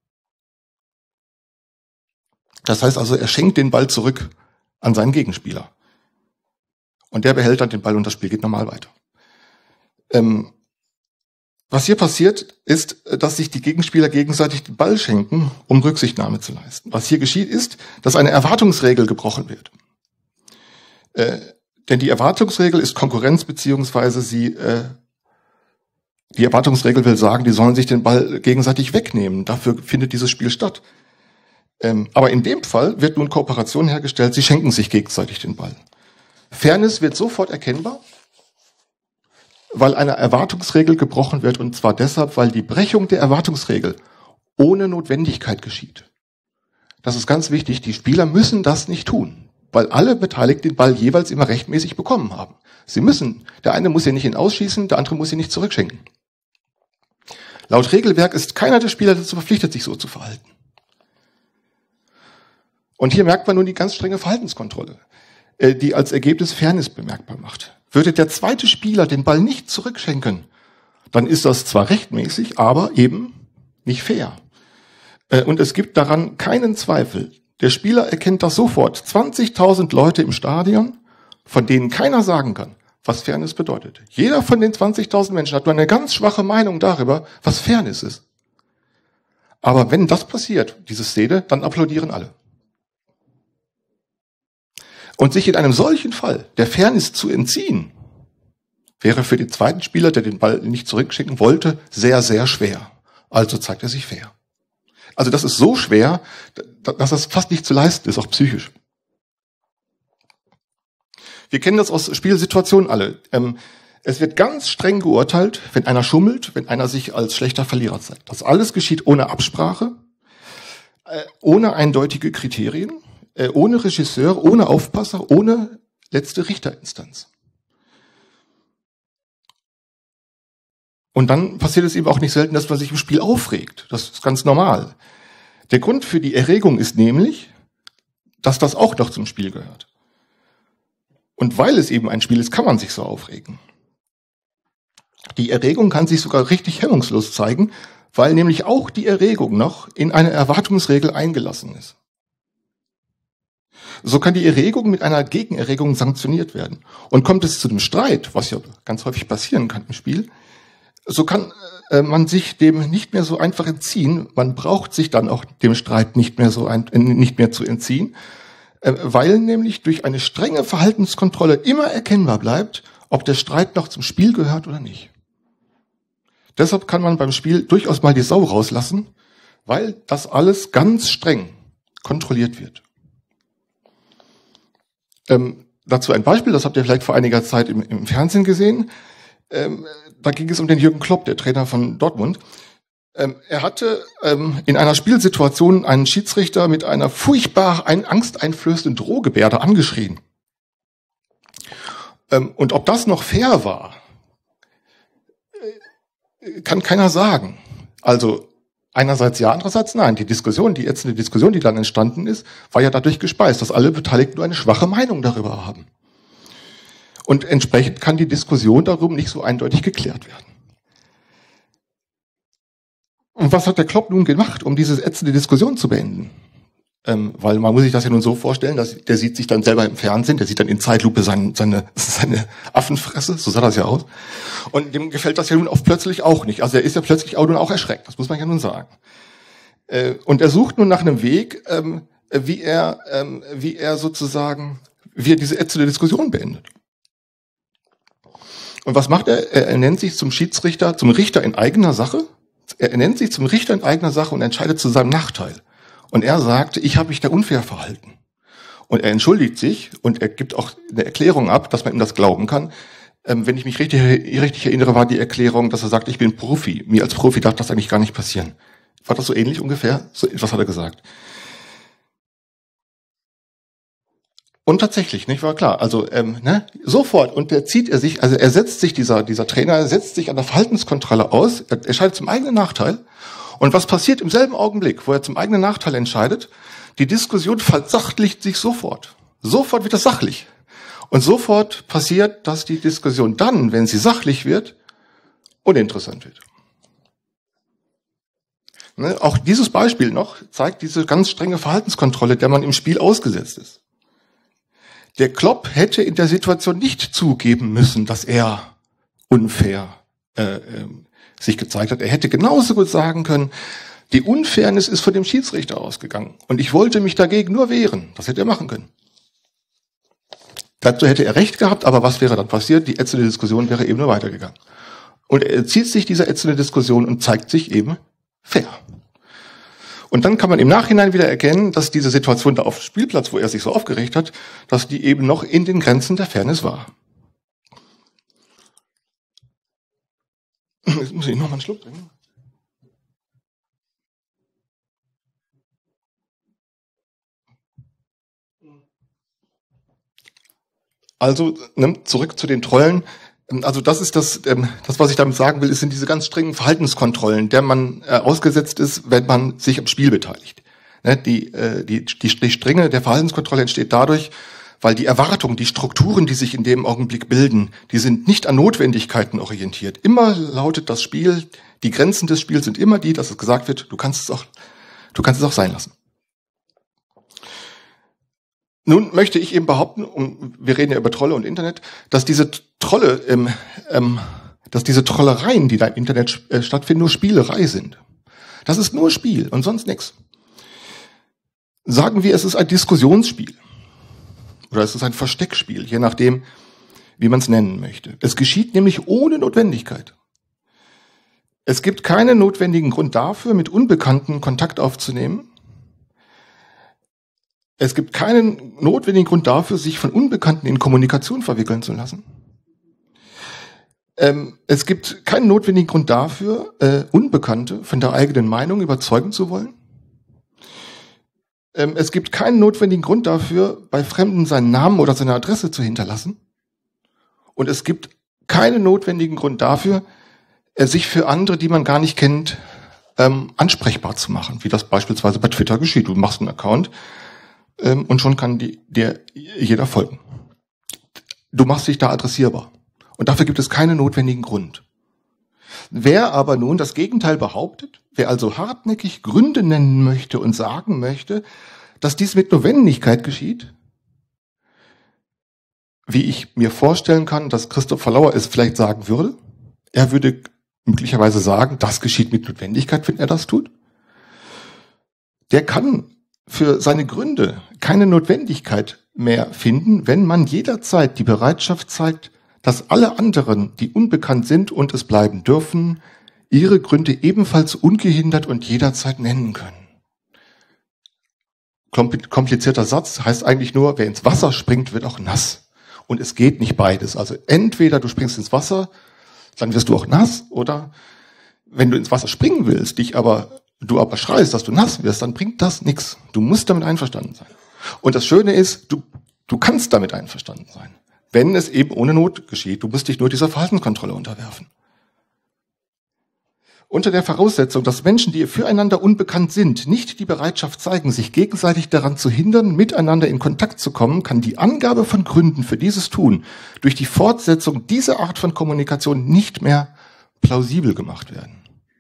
Das heißt also, er schenkt den Ball zurück an seinen Gegenspieler. Und der behält dann den Ball und das Spiel geht normal weiter. Ähm, was hier passiert, ist, dass sich die Gegenspieler gegenseitig den Ball schenken, um Rücksichtnahme zu leisten. Was hier geschieht, ist, dass eine Erwartungsregel gebrochen wird. Äh, denn die Erwartungsregel ist Konkurrenz, beziehungsweise sie, äh, die Erwartungsregel will sagen, die sollen sich den Ball gegenseitig wegnehmen. Dafür findet dieses Spiel statt. Ähm, aber in dem Fall wird nun Kooperation hergestellt, sie schenken sich gegenseitig den Ball. Fairness wird sofort erkennbar, weil eine Erwartungsregel gebrochen wird, und zwar deshalb, weil die Brechung der Erwartungsregel ohne Notwendigkeit geschieht. Das ist ganz wichtig, die Spieler müssen das nicht tun, weil alle Beteiligten den Ball jeweils immer rechtmäßig bekommen haben. Sie müssen, der eine muss ja nicht ihn ausschießen, der andere muss ihn nicht zurückschenken. Laut Regelwerk ist keiner der Spieler dazu verpflichtet, sich so zu verhalten. Und hier merkt man nun die ganz strenge Verhaltenskontrolle, die als Ergebnis Fairness bemerkbar macht. Würde der zweite Spieler den Ball nicht zurückschenken, dann ist das zwar rechtmäßig, aber eben nicht fair. Und es gibt daran keinen Zweifel. Der Spieler erkennt das sofort. zwanzigtausend Leute im Stadion, von denen keiner sagen kann, was Fairness bedeutet. Jeder von den zwanzigtausend Menschen hat nur eine ganz schwache Meinung darüber, was Fairness ist. Aber wenn das passiert, diese Szene, dann applaudieren alle. Und sich in einem solchen Fall der Fairness zu entziehen, wäre für den zweiten Spieler, der den Ball nicht zurückschicken wollte, sehr, sehr schwer. Also zeigt er sich fair. Also das ist so schwer, dass das fast nicht zu leisten ist, auch psychisch. Wir kennen das aus Spielsituationen alle. Es wird ganz streng geurteilt, wenn einer schummelt, wenn einer sich als schlechter Verlierer zeigt. Das alles geschieht ohne Absprache, ohne eindeutige Kriterien, ohne Regisseur, ohne Aufpasser, ohne letzte Richterinstanz. Und dann passiert es eben auch nicht selten, dass man sich im Spiel aufregt. Das ist ganz normal. Der Grund für die Erregung ist nämlich, dass das auch noch zum Spiel gehört. Und weil es eben ein Spiel ist, kann man sich so aufregen. Die Erregung kann sich sogar richtig hemmungslos zeigen, weil nämlich auch die Erregung noch in eine Erwartungsregel eingelassen ist. So kann die Erregung mit einer Gegenerregung sanktioniert werden. Und kommt es zu dem Streit, was ja ganz häufig passieren kann im Spiel, so kann äh, man sich dem nicht mehr so einfach entziehen. Man braucht sich dann auch dem Streit nicht mehr so ein, äh, nicht mehr zu entziehen, äh, weil nämlich durch eine strenge Verhaltenskontrolle immer erkennbar bleibt, ob der Streit noch zum Spiel gehört oder nicht. Deshalb kann man beim Spiel durchaus mal die Sau rauslassen, weil das alles ganz streng kontrolliert wird. Ähm, dazu ein Beispiel, das habt ihr vielleicht vor einiger Zeit im, im Fernsehen gesehen. Ähm, da ging es um den Jürgen Klopp, der Trainer von Dortmund. Ähm, er hatte ähm, in einer Spielsituation einen Schiedsrichter mit einer furchtbar ein, angsteinflößenden Drohgebärde angeschrien. Ähm, und ob das noch fair war, äh, kann keiner sagen. Also einerseits ja, andererseits nein. Die Diskussion, die ätzende Diskussion, die dann entstanden ist, war ja dadurch gespeist, dass alle Beteiligten nur eine schwache Meinung darüber haben. Und entsprechend kann die Diskussion darum nicht so eindeutig geklärt werden. Und was hat der Klopp nun gemacht, um diese ätzende Diskussion zu beenden? Ähm, weil man muss sich das ja nun so vorstellen, dass der sieht sich dann selber im Fernsehen, der sieht dann in Zeitlupe seine, seine, seine Affenfresse, so sah das ja aus. Und dem gefällt das ja nun auch plötzlich auch nicht. Also er ist ja plötzlich auch nun auch erschreckt, das muss man ja nun sagen. Äh, und er sucht nun nach einem Weg, ähm, wie er, ähm, wie er sozusagen, wie er diese ätzende Diskussion beendet. Und was macht er? Er nennt sich zum Schiedsrichter, zum Richter in eigener Sache. Er nennt sich zum Richter in eigener Sache und entscheidet zu seinem Nachteil. Und er sagt, ich habe mich da unfair verhalten. Und er entschuldigt sich und er gibt auch eine Erklärung ab, dass man ihm das glauben kann. Ähm, wenn ich mich richtig, richtig erinnere, war die Erklärung, dass er sagt, ich bin Profi. Mir als Profi darf das eigentlich gar nicht passieren. War das so ähnlich ungefähr? So etwas hat er gesagt. Und tatsächlich, nicht war klar. Also ähm, ne, sofort und der zieht er sich, also er setzt sich dieser dieser Trainer setzt sich an der Verhaltenskontrolle aus. Er entscheidet zum eigenen Nachteil. Und was passiert im selben Augenblick, wo er zum eigenen Nachteil entscheidet? Die Diskussion versachlicht sich sofort. Sofort wird das sachlich. Und sofort passiert, dass die Diskussion dann, wenn sie sachlich wird, uninteressant wird. Ne, auch dieses Beispiel noch zeigt diese ganz strenge Verhaltenskontrolle, der man im Spiel ausgesetzt ist. Der Klopp hätte in der Situation nicht zugeben müssen, dass er unfair äh, äh, sich gezeigt hat. Er hätte genauso gut sagen können, die Unfairness ist von dem Schiedsrichter ausgegangen und ich wollte mich dagegen nur wehren. Das hätte er machen können. Dazu hätte er recht gehabt, aber was wäre dann passiert? Die ätzende Diskussion wäre eben nur weitergegangen. Und er zieht sich dieser ätzende Diskussion und zeigt sich eben fair. Und dann kann man im Nachhinein wieder erkennen, dass diese Situation da auf dem Spielplatz, wo er sich so aufgeregt hat, dass die eben noch in den Grenzen der Fairness war. Jetzt muss ich noch mal einen Schluck trinken. Also ne, zurück zu den Trollen. Also das ist das, ähm, das, was ich damit sagen will, ist, sind diese ganz strengen Verhaltenskontrollen, der man äh, ausgesetzt ist, wenn man sich am Spiel beteiligt. Ne, die, äh, die, die, die Strenge der Verhaltenskontrolle entsteht dadurch, weil die Erwartungen, die Strukturen, die sich in dem Augenblick bilden, die sind nicht an Notwendigkeiten orientiert. Immer lautet das Spiel, die Grenzen des Spiels sind immer die, dass es gesagt wird, du kannst es auch, du kannst es auch sein lassen. Nun möchte ich eben behaupten, um, wir reden ja über Trolle und Internet, dass diese Trolle, ähm, ähm, dass diese Trollereien, die da im Internet äh, stattfinden, nur Spielerei sind. Das ist nur Spiel und sonst nichts. Sagen wir, es ist ein Diskussionsspiel oder es ist ein Versteckspiel, je nachdem, wie man es nennen möchte. Es geschieht nämlich ohne Notwendigkeit. Es gibt keinen notwendigen Grund dafür, mit Unbekannten Kontakt aufzunehmen. Es gibt keinen notwendigen Grund dafür, sich von Unbekannten in Kommunikation verwickeln zu lassen. Ähm, es gibt keinen notwendigen Grund dafür, äh, Unbekannte von der eigenen Meinung überzeugen zu wollen. Ähm, es gibt keinen notwendigen Grund dafür, bei Fremden seinen Namen oder seine Adresse zu hinterlassen. Und es gibt keinen notwendigen Grund dafür, äh, sich für andere, die man gar nicht kennt, ähm, ansprechbar zu machen, wie das beispielsweise bei Twitter geschieht. Du machst einen Account ähm, und schon kann die, dir jeder folgen. Du machst dich da adressierbar. Und dafür gibt es keinen notwendigen Grund. Wer aber nun das Gegenteil behauptet, wer also hartnäckig Gründe nennen möchte und sagen möchte, dass dies mit Notwendigkeit geschieht, wie ich mir vorstellen kann, dass Christopher Lauer es vielleicht sagen würde, er würde möglicherweise sagen, das geschieht mit Notwendigkeit, wenn er das tut, der kann für seine Gründe keine Notwendigkeit mehr finden, wenn man jederzeit die Bereitschaft zeigt, dass alle anderen, die unbekannt sind und es bleiben dürfen, ihre Gründe ebenfalls ungehindert und jederzeit nennen können. Komplizierter Satz heißt eigentlich nur, wer ins Wasser springt, wird auch nass. Und es geht nicht beides. Also entweder du springst ins Wasser, dann wirst du auch nass, oder wenn du ins Wasser springen willst, dich aber, du aber schreist, dass du nass wirst, dann bringt das nichts. Du musst damit einverstanden sein. Und das Schöne ist, du, du kannst damit einverstanden sein. Wenn es eben ohne Not geschieht. Du musst dich nur dieser Verhaltenskontrolle unterwerfen. Unter der Voraussetzung, dass Menschen, die füreinander unbekannt sind, nicht die Bereitschaft zeigen, sich gegenseitig daran zu hindern, miteinander in Kontakt zu kommen, kann die Angabe von Gründen für dieses Tun durch die Fortsetzung dieser Art von Kommunikation nicht mehr plausibel gemacht werden.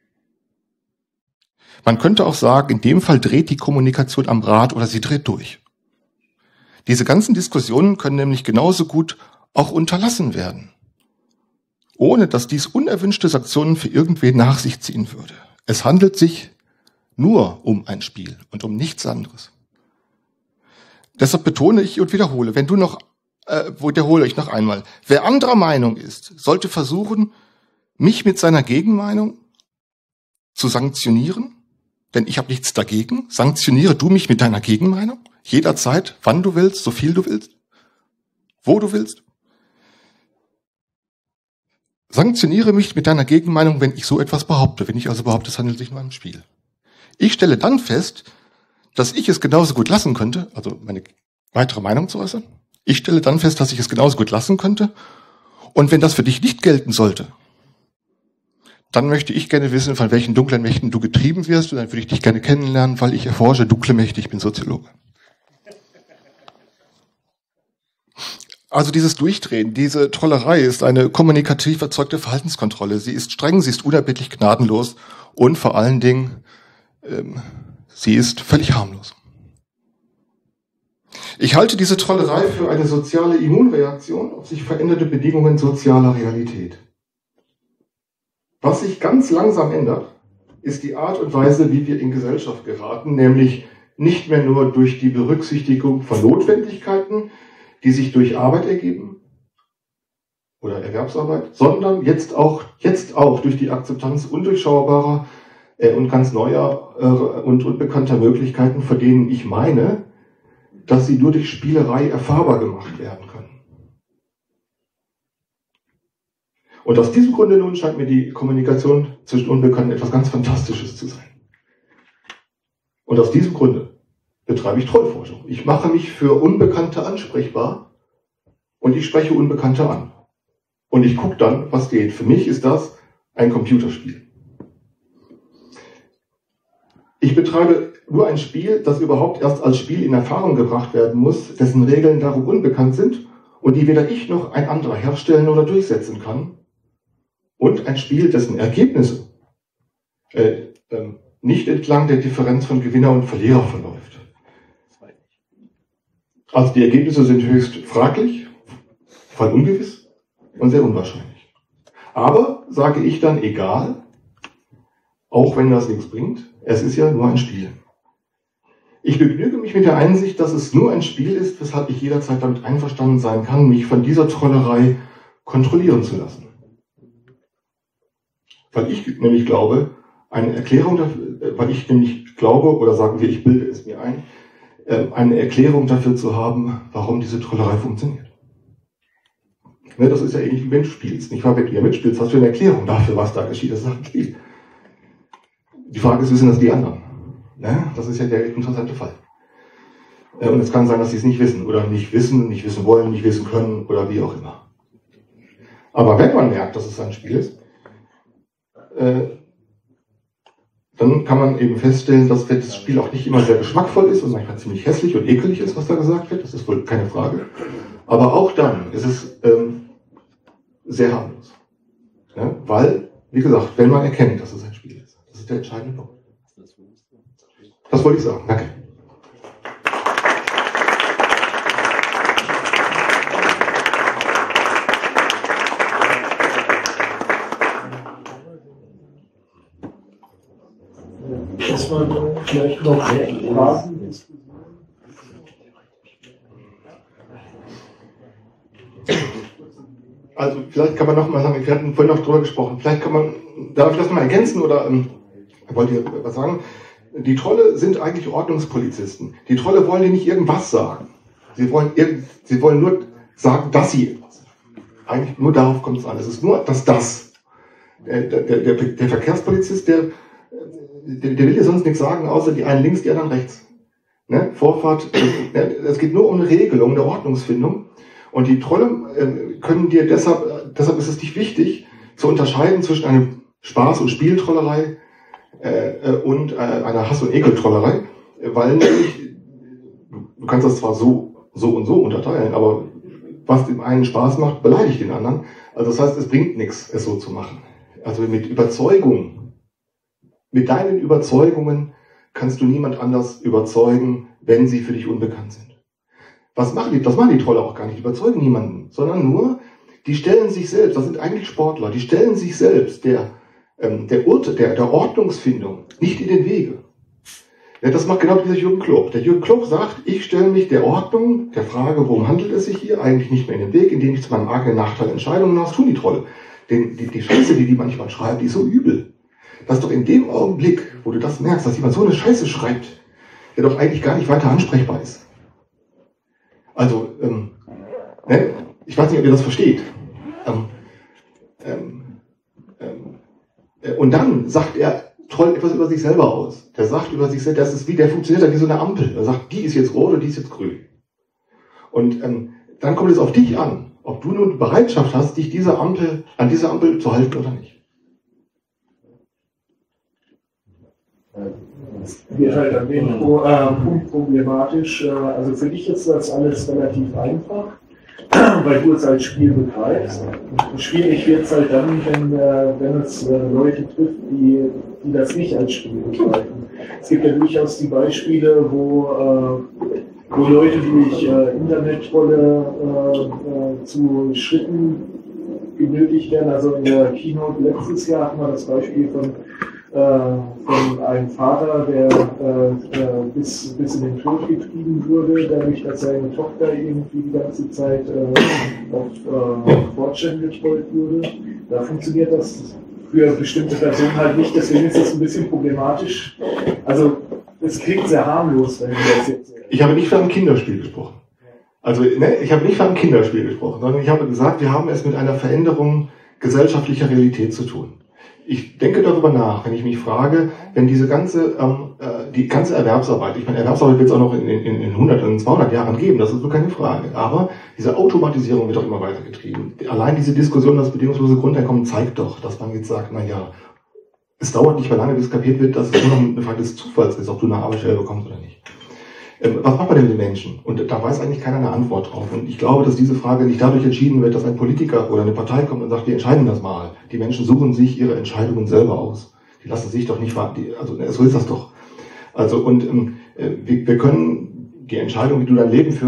Man könnte auch sagen, in dem Fall dreht die Kommunikation am Rad oder sie dreht durch. Diese ganzen Diskussionen können nämlich genauso gut auch unterlassen werden, ohne dass dies unerwünschte Sanktionen für irgendwen nach sich ziehen würde. Es handelt sich nur um ein Spiel und um nichts anderes. Deshalb betone ich und wiederhole, wenn du noch, äh, wiederhole ich noch einmal, wer anderer Meinung ist, sollte versuchen, mich mit seiner Gegenmeinung zu sanktionieren, denn ich habe nichts dagegen. Sanktioniere du mich mit deiner Gegenmeinung, jederzeit, wann du willst, so viel du willst, wo du willst. Sanktioniere mich mit deiner Gegenmeinung, wenn ich so etwas behaupte. Wenn ich also behaupte, es handelt sich nur um ein Spiel. Ich stelle dann fest, dass ich es genauso gut lassen könnte, also meine weitere Meinung zu äußern. Ich stelle dann fest, dass ich es genauso gut lassen könnte. Und wenn das für dich nicht gelten sollte, dann möchte ich gerne wissen, von welchen dunklen Mächten du getrieben wirst. Und dann würde ich dich gerne kennenlernen, weil ich erforsche dunkle Mächte, ich bin Soziologe. Also dieses Durchdrehen, diese Trollerei ist eine kommunikativ erzeugte Verhaltenskontrolle. Sie ist streng, sie ist unerbittlich gnadenlos und vor allen Dingen, ähm, sie ist völlig harmlos. Ich halte diese Trollerei für eine soziale Immunreaktion auf sich veränderte Bedingungen sozialer Realität. Was sich ganz langsam ändert, ist die Art und Weise, wie wir in Gesellschaft geraten, nämlich nicht mehr nur durch die Berücksichtigung von Notwendigkeiten, die sich durch Arbeit ergeben oder Erwerbsarbeit, sondern jetzt auch, jetzt auch durch die Akzeptanz undurchschaubarer äh, und ganz neuer äh, und unbekannter Möglichkeiten, von denen ich meine, dass sie nur durch Spielerei erfahrbar gemacht werden können. Und aus diesem Grunde nun scheint mir die Kommunikation zwischen Unbekannten etwas ganz Fantastisches zu sein. Und aus diesem Grunde betreibe ich Trollforschung. Ich mache mich für Unbekannte ansprechbar und ich spreche Unbekannte an. Und ich gucke dann, was geht. Für mich ist das ein Computerspiel. Ich betreibe nur ein Spiel, das überhaupt erst als Spiel in Erfahrung gebracht werden muss, dessen Regeln darum unbekannt sind und die weder ich noch ein anderer herstellen oder durchsetzen kann. Und ein Spiel, dessen Ergebnisse äh, äh, nicht entlang der Differenz von Gewinner und Verlierer verläuft. Also die Ergebnisse sind höchst fraglich, voll ungewiss und sehr unwahrscheinlich. Aber, sage ich dann, egal, auch wenn das nichts bringt, es ist ja nur ein Spiel. Ich begnüge mich mit der Einsicht, dass es nur ein Spiel ist, weshalb ich jederzeit damit einverstanden sein kann, mich von dieser Trollerei kontrollieren zu lassen. Weil ich nämlich glaube, eine Erklärung dafür, weil ich nämlich glaube, oder sagen wir, ich bilde es mir ein, eine Erklärung dafür zu haben, warum diese Trollerei funktioniert. Ne, das ist ja ähnlich wie wenn du spielst. Nicht wahr? Wenn du ja mitspielst, hast du eine Erklärung dafür, was da geschieht. Das ist ein Spiel. Die Frage ist, wissen das die anderen? Ne? Das ist ja der interessante Fall. Und es kann sein, dass sie es nicht wissen oder nicht wissen, nicht wissen wollen, nicht wissen können oder wie auch immer. Aber wenn man merkt, dass es ein Spiel ist, äh, dann kann man eben feststellen, dass das Spiel auch nicht immer sehr geschmackvoll ist und manchmal ziemlich hässlich und ekelig ist, was da gesagt wird. Das ist wohl keine Frage. Aber auch dann ist es ähm, sehr harmlos. Ja? Weil, wie gesagt, wenn man erkennt, dass es ein Spiel ist. Das ist der entscheidende Punkt. Das wollte ich sagen. Danke. Dass man vielleicht noch Fragen. Also vielleicht kann man noch mal sagen, wir hatten vorhin noch drüber gesprochen, vielleicht kann man, darf ich das noch mal ergänzen oder ähm, wollt ihr was sagen? Die Trolle sind eigentlich Ordnungspolizisten. Die Trolle wollen dir nicht irgendwas sagen. Sie wollen, irgend, sie wollen nur sagen, dass sie etwas sagen. Eigentlich nur darauf kommt es an. Es ist nur das Das. Der, der, der, der Verkehrspolizist, der, der, der will dir sonst nichts sagen, außer die einen links, die anderen rechts. Ne? Vorfahrt, es geht nur um eine Regelung, eine Ordnungsfindung. Und die Trolle äh, können dir deshalb, deshalb ist es nicht wichtig, zu unterscheiden zwischen einem Spaß- und Spieltrollerei äh, und äh, einer Hass- und Ekeltrollerei, weil nämlich, du kannst das zwar so, so und so unterteilen, aber was dem einen Spaß macht, beleidigt den anderen. Also das heißt, es bringt nichts, es so zu machen. Also mit Überzeugung, mit deinen Überzeugungen kannst du niemand anders überzeugen, wenn sie für dich unbekannt sind. Was machen die? Das machen die Trolle auch gar nicht. Die überzeugen niemanden, sondern nur, die stellen sich selbst, das sind eigentlich Sportler, die stellen sich selbst der, ähm, der, Urte, der, der Ordnungsfindung nicht in den Wege. Ja, das macht genau dieser Jürgen Klopp. Der Jürgen Klopp sagt, ich stelle mich der Ordnung, der Frage, worum handelt es sich hier, eigentlich nicht mehr in den Weg, indem ich zu meinem eigenen Nachteil Entscheidungen mache. Das tun die Trolle. Denn die, die Scheiße, die die manchmal schreiben, die ist so übel, dass doch in dem Augenblick, wo du das merkst, dass jemand so eine Scheiße schreibt, der doch eigentlich gar nicht weiter ansprechbar ist. Also, ähm, ne? Ich weiß nicht, ob ihr das versteht. Ähm, ähm, ähm, äh, und dann sagt er Troll etwas über sich selber aus. Der sagt über sich selbst, das ist wie, der funktioniert ja wie so eine Ampel. Er sagt, die ist jetzt rot und die ist jetzt grün. Und ähm, dann kommt es auf dich an, ob du nun Bereitschaft hast, dich dieser Ampel, an dieser Ampel zu halten oder nicht. Wird halt an dem äh, Punkt problematisch. Äh, also für dich ist das alles relativ einfach, weil du es als Spiel betreibst. Schwierig wird es halt dann, wenn, äh, wenn es äh, Leute trifft, die, die das nicht als Spiel betreiben. Es gibt ja durchaus die Beispiele, wo, äh, wo Leute durch äh, Internet-Trolle äh, äh, zu Schritten genötigt werden. Also in der Keynote letztes Jahr hatten wir das Beispiel von von einem Vater, der äh, bis, bis in den Tod getrieben wurde, dadurch, dass seine Tochter irgendwie die ganze Zeit äh, auf äh, Fortune getrollt wurde. Da funktioniert das für bestimmte Personen halt nicht, deswegen ist das ein bisschen problematisch. Also es klingt sehr harmlos, wenn ich das jetzt... Ich habe nicht von einem Kinderspiel gesprochen. Also ne, ich habe nicht von einem Kinderspiel gesprochen, sondern ich habe gesagt, wir haben es mit einer Veränderung gesellschaftlicher Realität zu tun. Ich denke darüber nach, wenn ich mich frage, wenn diese ganze, ähm, äh, die ganze Erwerbsarbeit, ich meine, Erwerbsarbeit wird es auch noch in, in, in hundert, in zweihundert Jahren geben, das ist nur keine Frage, aber diese Automatisierung wird auch immer weiter getrieben. Allein diese Diskussion, das bedingungslose Grundeinkommen zeigt doch, dass man jetzt sagt, na ja, es dauert nicht mehr lange, bis kapiert wird, dass es nur noch eine Frage des Zufalls ist, ob du eine Arbeitsstelle bekommst oder nicht. Ähm, was macht man denn mit den Menschen? Und da weiß eigentlich keiner eine Antwort drauf. Und ich glaube, dass diese Frage nicht dadurch entschieden wird, dass ein Politiker oder eine Partei kommt und sagt, wir entscheiden das mal. Die Menschen suchen sich ihre Entscheidungen selber aus. Die lassen sich doch nicht, die, also so ist das doch. Also und ähm, wir, wir können die Entscheidung, wie du dein Leben führst,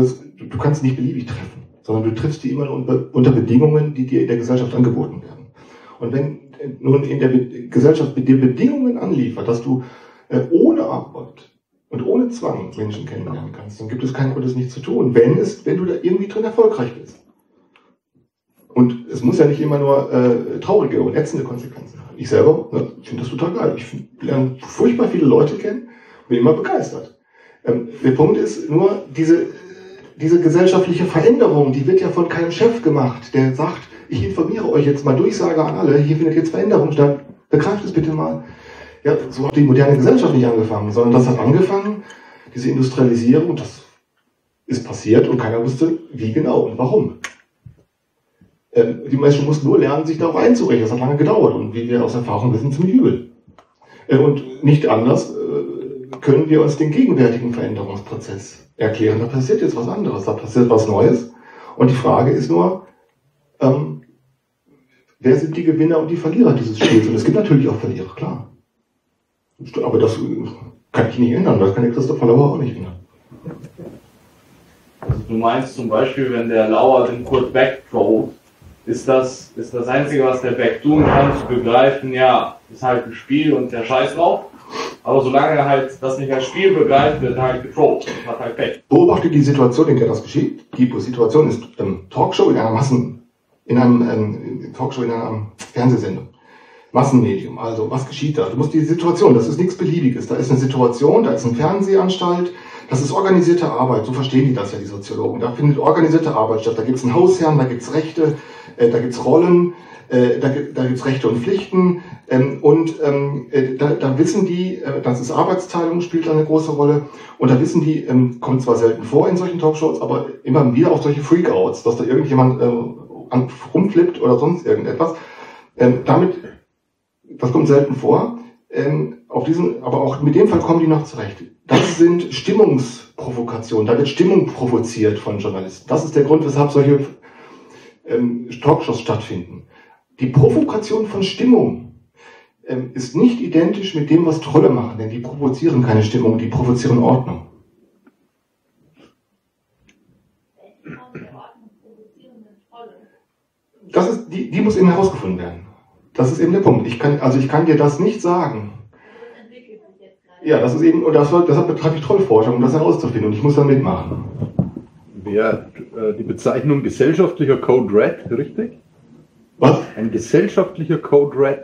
du, du kannst nicht beliebig treffen, sondern du triffst die immer nur unter, unter Bedingungen, die dir in der Gesellschaft angeboten werden. Und wenn nun in der Be- Gesellschaft mit dir Bedingungen anliefert, dass du äh, ohne Arbeit und ohne Zwang Menschen kennenlernen kannst, dann gibt es keinen Grund, es nicht zu tun, wenn, es, wenn du da irgendwie drin erfolgreich bist. Und es muss ja nicht immer nur äh, traurige und ätzende Konsequenzen haben. Ich selber ne, finde das total geil. Ich lerne furchtbar viele Leute kennen, bin immer begeistert. Ähm, der Punkt ist nur, diese, diese gesellschaftliche Veränderung, die wird ja von keinem Chef gemacht, der sagt, ich informiere euch jetzt mal, Durchsage an alle, hier findet jetzt Veränderung statt, begreift es bitte mal. Ja, so hat die moderne Gesellschaft nicht angefangen, sondern das hat angefangen, diese Industrialisierung, das ist passiert und keiner wusste, wie genau und warum. Die Menschen mussten nur lernen, sich darauf einzurichten. Das hat lange gedauert und wie wir aus Erfahrung wissen, ziemlich übel. Und nicht anders können wir uns den gegenwärtigen Veränderungsprozess erklären. Da passiert jetzt was anderes, da passiert was Neues. Und die Frage ist nur, ähm, wer sind die Gewinner und die Verlierer dieses Spiels? Und es gibt natürlich auch Verlierer, klar. Aber das kann ich nicht ändern, das kann der Christopher Lauer auch nicht ändern. Also du meinst zum Beispiel, wenn der Lauer den Kurt Beck trollt, ist das, ist das Einzige, was der Beck tun kann, zu begreifen, ja, ist halt ein Spiel und der Scheiß drauf. Aber solange er halt das nicht als Spiel begreift, wird er halt getrollt. Hat halt Beck. Beobachte die Situation, in der das geschieht. Die Situation ist ähm, Talkshow in einer Massen, in einem ähm, Talkshow in einer Fernsehsendung. Massenmedium. Also, was geschieht da? Du musst die Situation, das ist nichts Beliebiges. Da ist eine Situation, da ist eine Fernsehanstalt, das ist organisierte Arbeit. So verstehen die das ja, die Soziologen. Da findet organisierte Arbeit statt. Da gibt es einen Hausherrn, da gibt es Rechte, äh, da gibt es Rollen, äh, da, da gibt es Rechte und Pflichten. Ähm, und ähm, äh, da, da wissen die, äh, das ist Arbeitsteilung, spielt da eine große Rolle. Und da wissen die, ähm, kommt zwar selten vor in solchen Talkshows, aber immer wieder auch solche Freakouts, dass da irgendjemand äh, an, rumflippt oder sonst irgendetwas. Ähm, damit, das kommt selten vor. Ähm, auf diesen, aber auch mit dem Fall kommen die noch zurecht. Das sind Stimmungsprovokationen. Da wird Stimmung provoziert von Journalisten. Das ist der Grund, weshalb solche ähm, Talkshows stattfinden. Die Provokation von Stimmung ähm, ist nicht identisch mit dem, was Trolle machen, denn die provozieren keine Stimmung, die provozieren Ordnung. Das ist, die, die muss eben herausgefunden werden. Das ist eben der Punkt. Ich kann, also ich kann dir das nicht sagen. Ja, das ist eben, und das, deshalb betreibe ich Trollforschung, um das herauszufinden, und ich muss da mitmachen. Wäre äh, die Bezeichnung gesellschaftlicher Code Red richtig? Was? Ein gesellschaftlicher Code Red.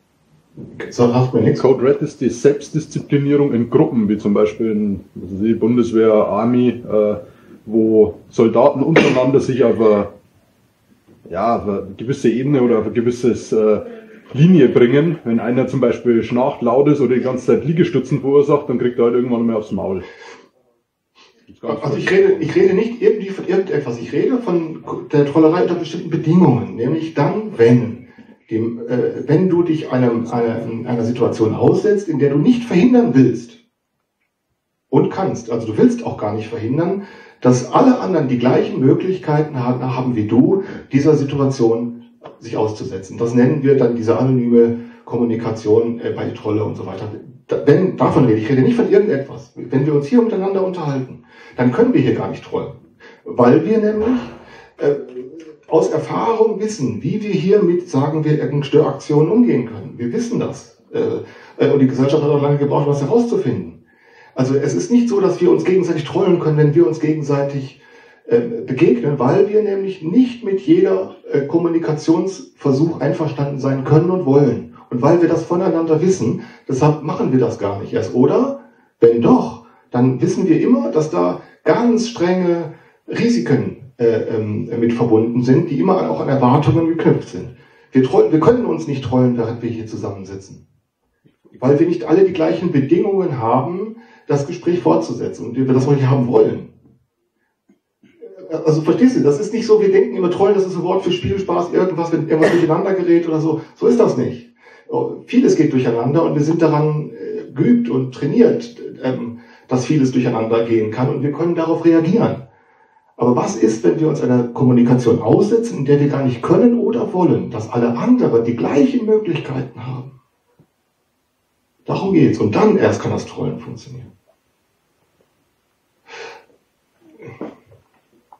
So, hast mir nichts. Code Red ist die Selbstdisziplinierung in Gruppen, wie zum Beispiel in die Bundeswehr, Army, äh, wo Soldaten untereinander sich auf eine, ja, auf eine gewisse Ebene oder auf ein gewisses äh, Linie bringen. Wenn einer zum Beispiel schnarcht, laut ist oder die ganze Zeit Liegestützen verursacht, dann kriegt er halt irgendwann mal aufs Maul. Also ich rede, ich rede nicht irgendwie von irgendetwas, ich rede von der Trollerei unter bestimmten Bedingungen, nämlich dann, wenn, dem, äh, wenn du dich einem, einer, einer Situation aussetzt, in der du nicht verhindern willst und kannst, also du willst auch gar nicht verhindern, dass alle anderen die gleichen Möglichkeiten haben, haben wie du, dieser Situation sich auszusetzen. Das nennen wir dann diese anonyme Kommunikation äh, bei Trolle und so weiter. Da, wenn, davon rede ich, ich rede nicht von irgendetwas. Wenn wir uns hier miteinander unterhalten, dann können wir hier gar nicht trollen. Weil wir nämlich äh, aus Erfahrung wissen, wie wir hier mit, sagen wir, irgendeinen Störaktionen umgehen können. Wir wissen das. Äh, äh, und die Gesellschaft hat auch lange gebraucht, was herauszufinden. Also es ist nicht so, dass wir uns gegenseitig trollen können, wenn wir uns gegenseitig äh, begegnen, weil wir nämlich nicht mit jeder äh, Kommunikationsversuch einverstanden sein können und wollen. Und weil wir das voneinander wissen, deshalb machen wir das gar nicht erst. Oder, wenn doch, dann wissen wir immer, dass da ganz strenge Risiken äh, ähm, mit verbunden sind, die immer auch an Erwartungen geknüpft sind. Wir, trollen, wir können uns nicht trollen, während wir hier zusammensitzen. Weil wir nicht alle die gleichen Bedingungen haben, das Gespräch fortzusetzen und wir das auch nicht haben wollen. Also verstehst du, das ist nicht so, wir denken immer, Trollen, das ist ein Wort für Spielspaß, irgendwas, wenn irgendwas durcheinander gerät oder so. So ist das nicht. Vieles geht durcheinander und wir sind daran äh, geübt und trainiert, ähm, dass vieles durcheinander gehen kann und wir können darauf reagieren. Aber was ist, wenn wir uns einer Kommunikation aussetzen, in der wir gar nicht können oder wollen, dass alle anderen die gleichen Möglichkeiten haben? Darum geht's. Und dann erst kann das Trollen funktionieren.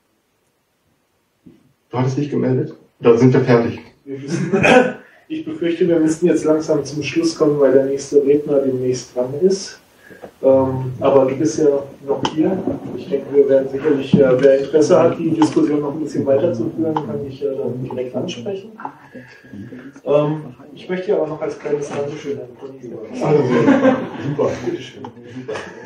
Du hattest dich gemeldet? Da sind wir fertig. Wir müssen, ich befürchte, wir müssten jetzt langsam zum Schluss kommen, weil der nächste Redner demnächst dran ist. Ähm, aber du bist ja noch hier. Ich denke, wir werden sicherlich, äh, wer Interesse hat, die Diskussion noch ein bisschen weiterzuführen, kann ich äh, dann direkt ansprechen. Ähm, ich möchte ja auch noch als kleines Dankeschön an Conny überlassen. Also, Super, bitteschön. Super.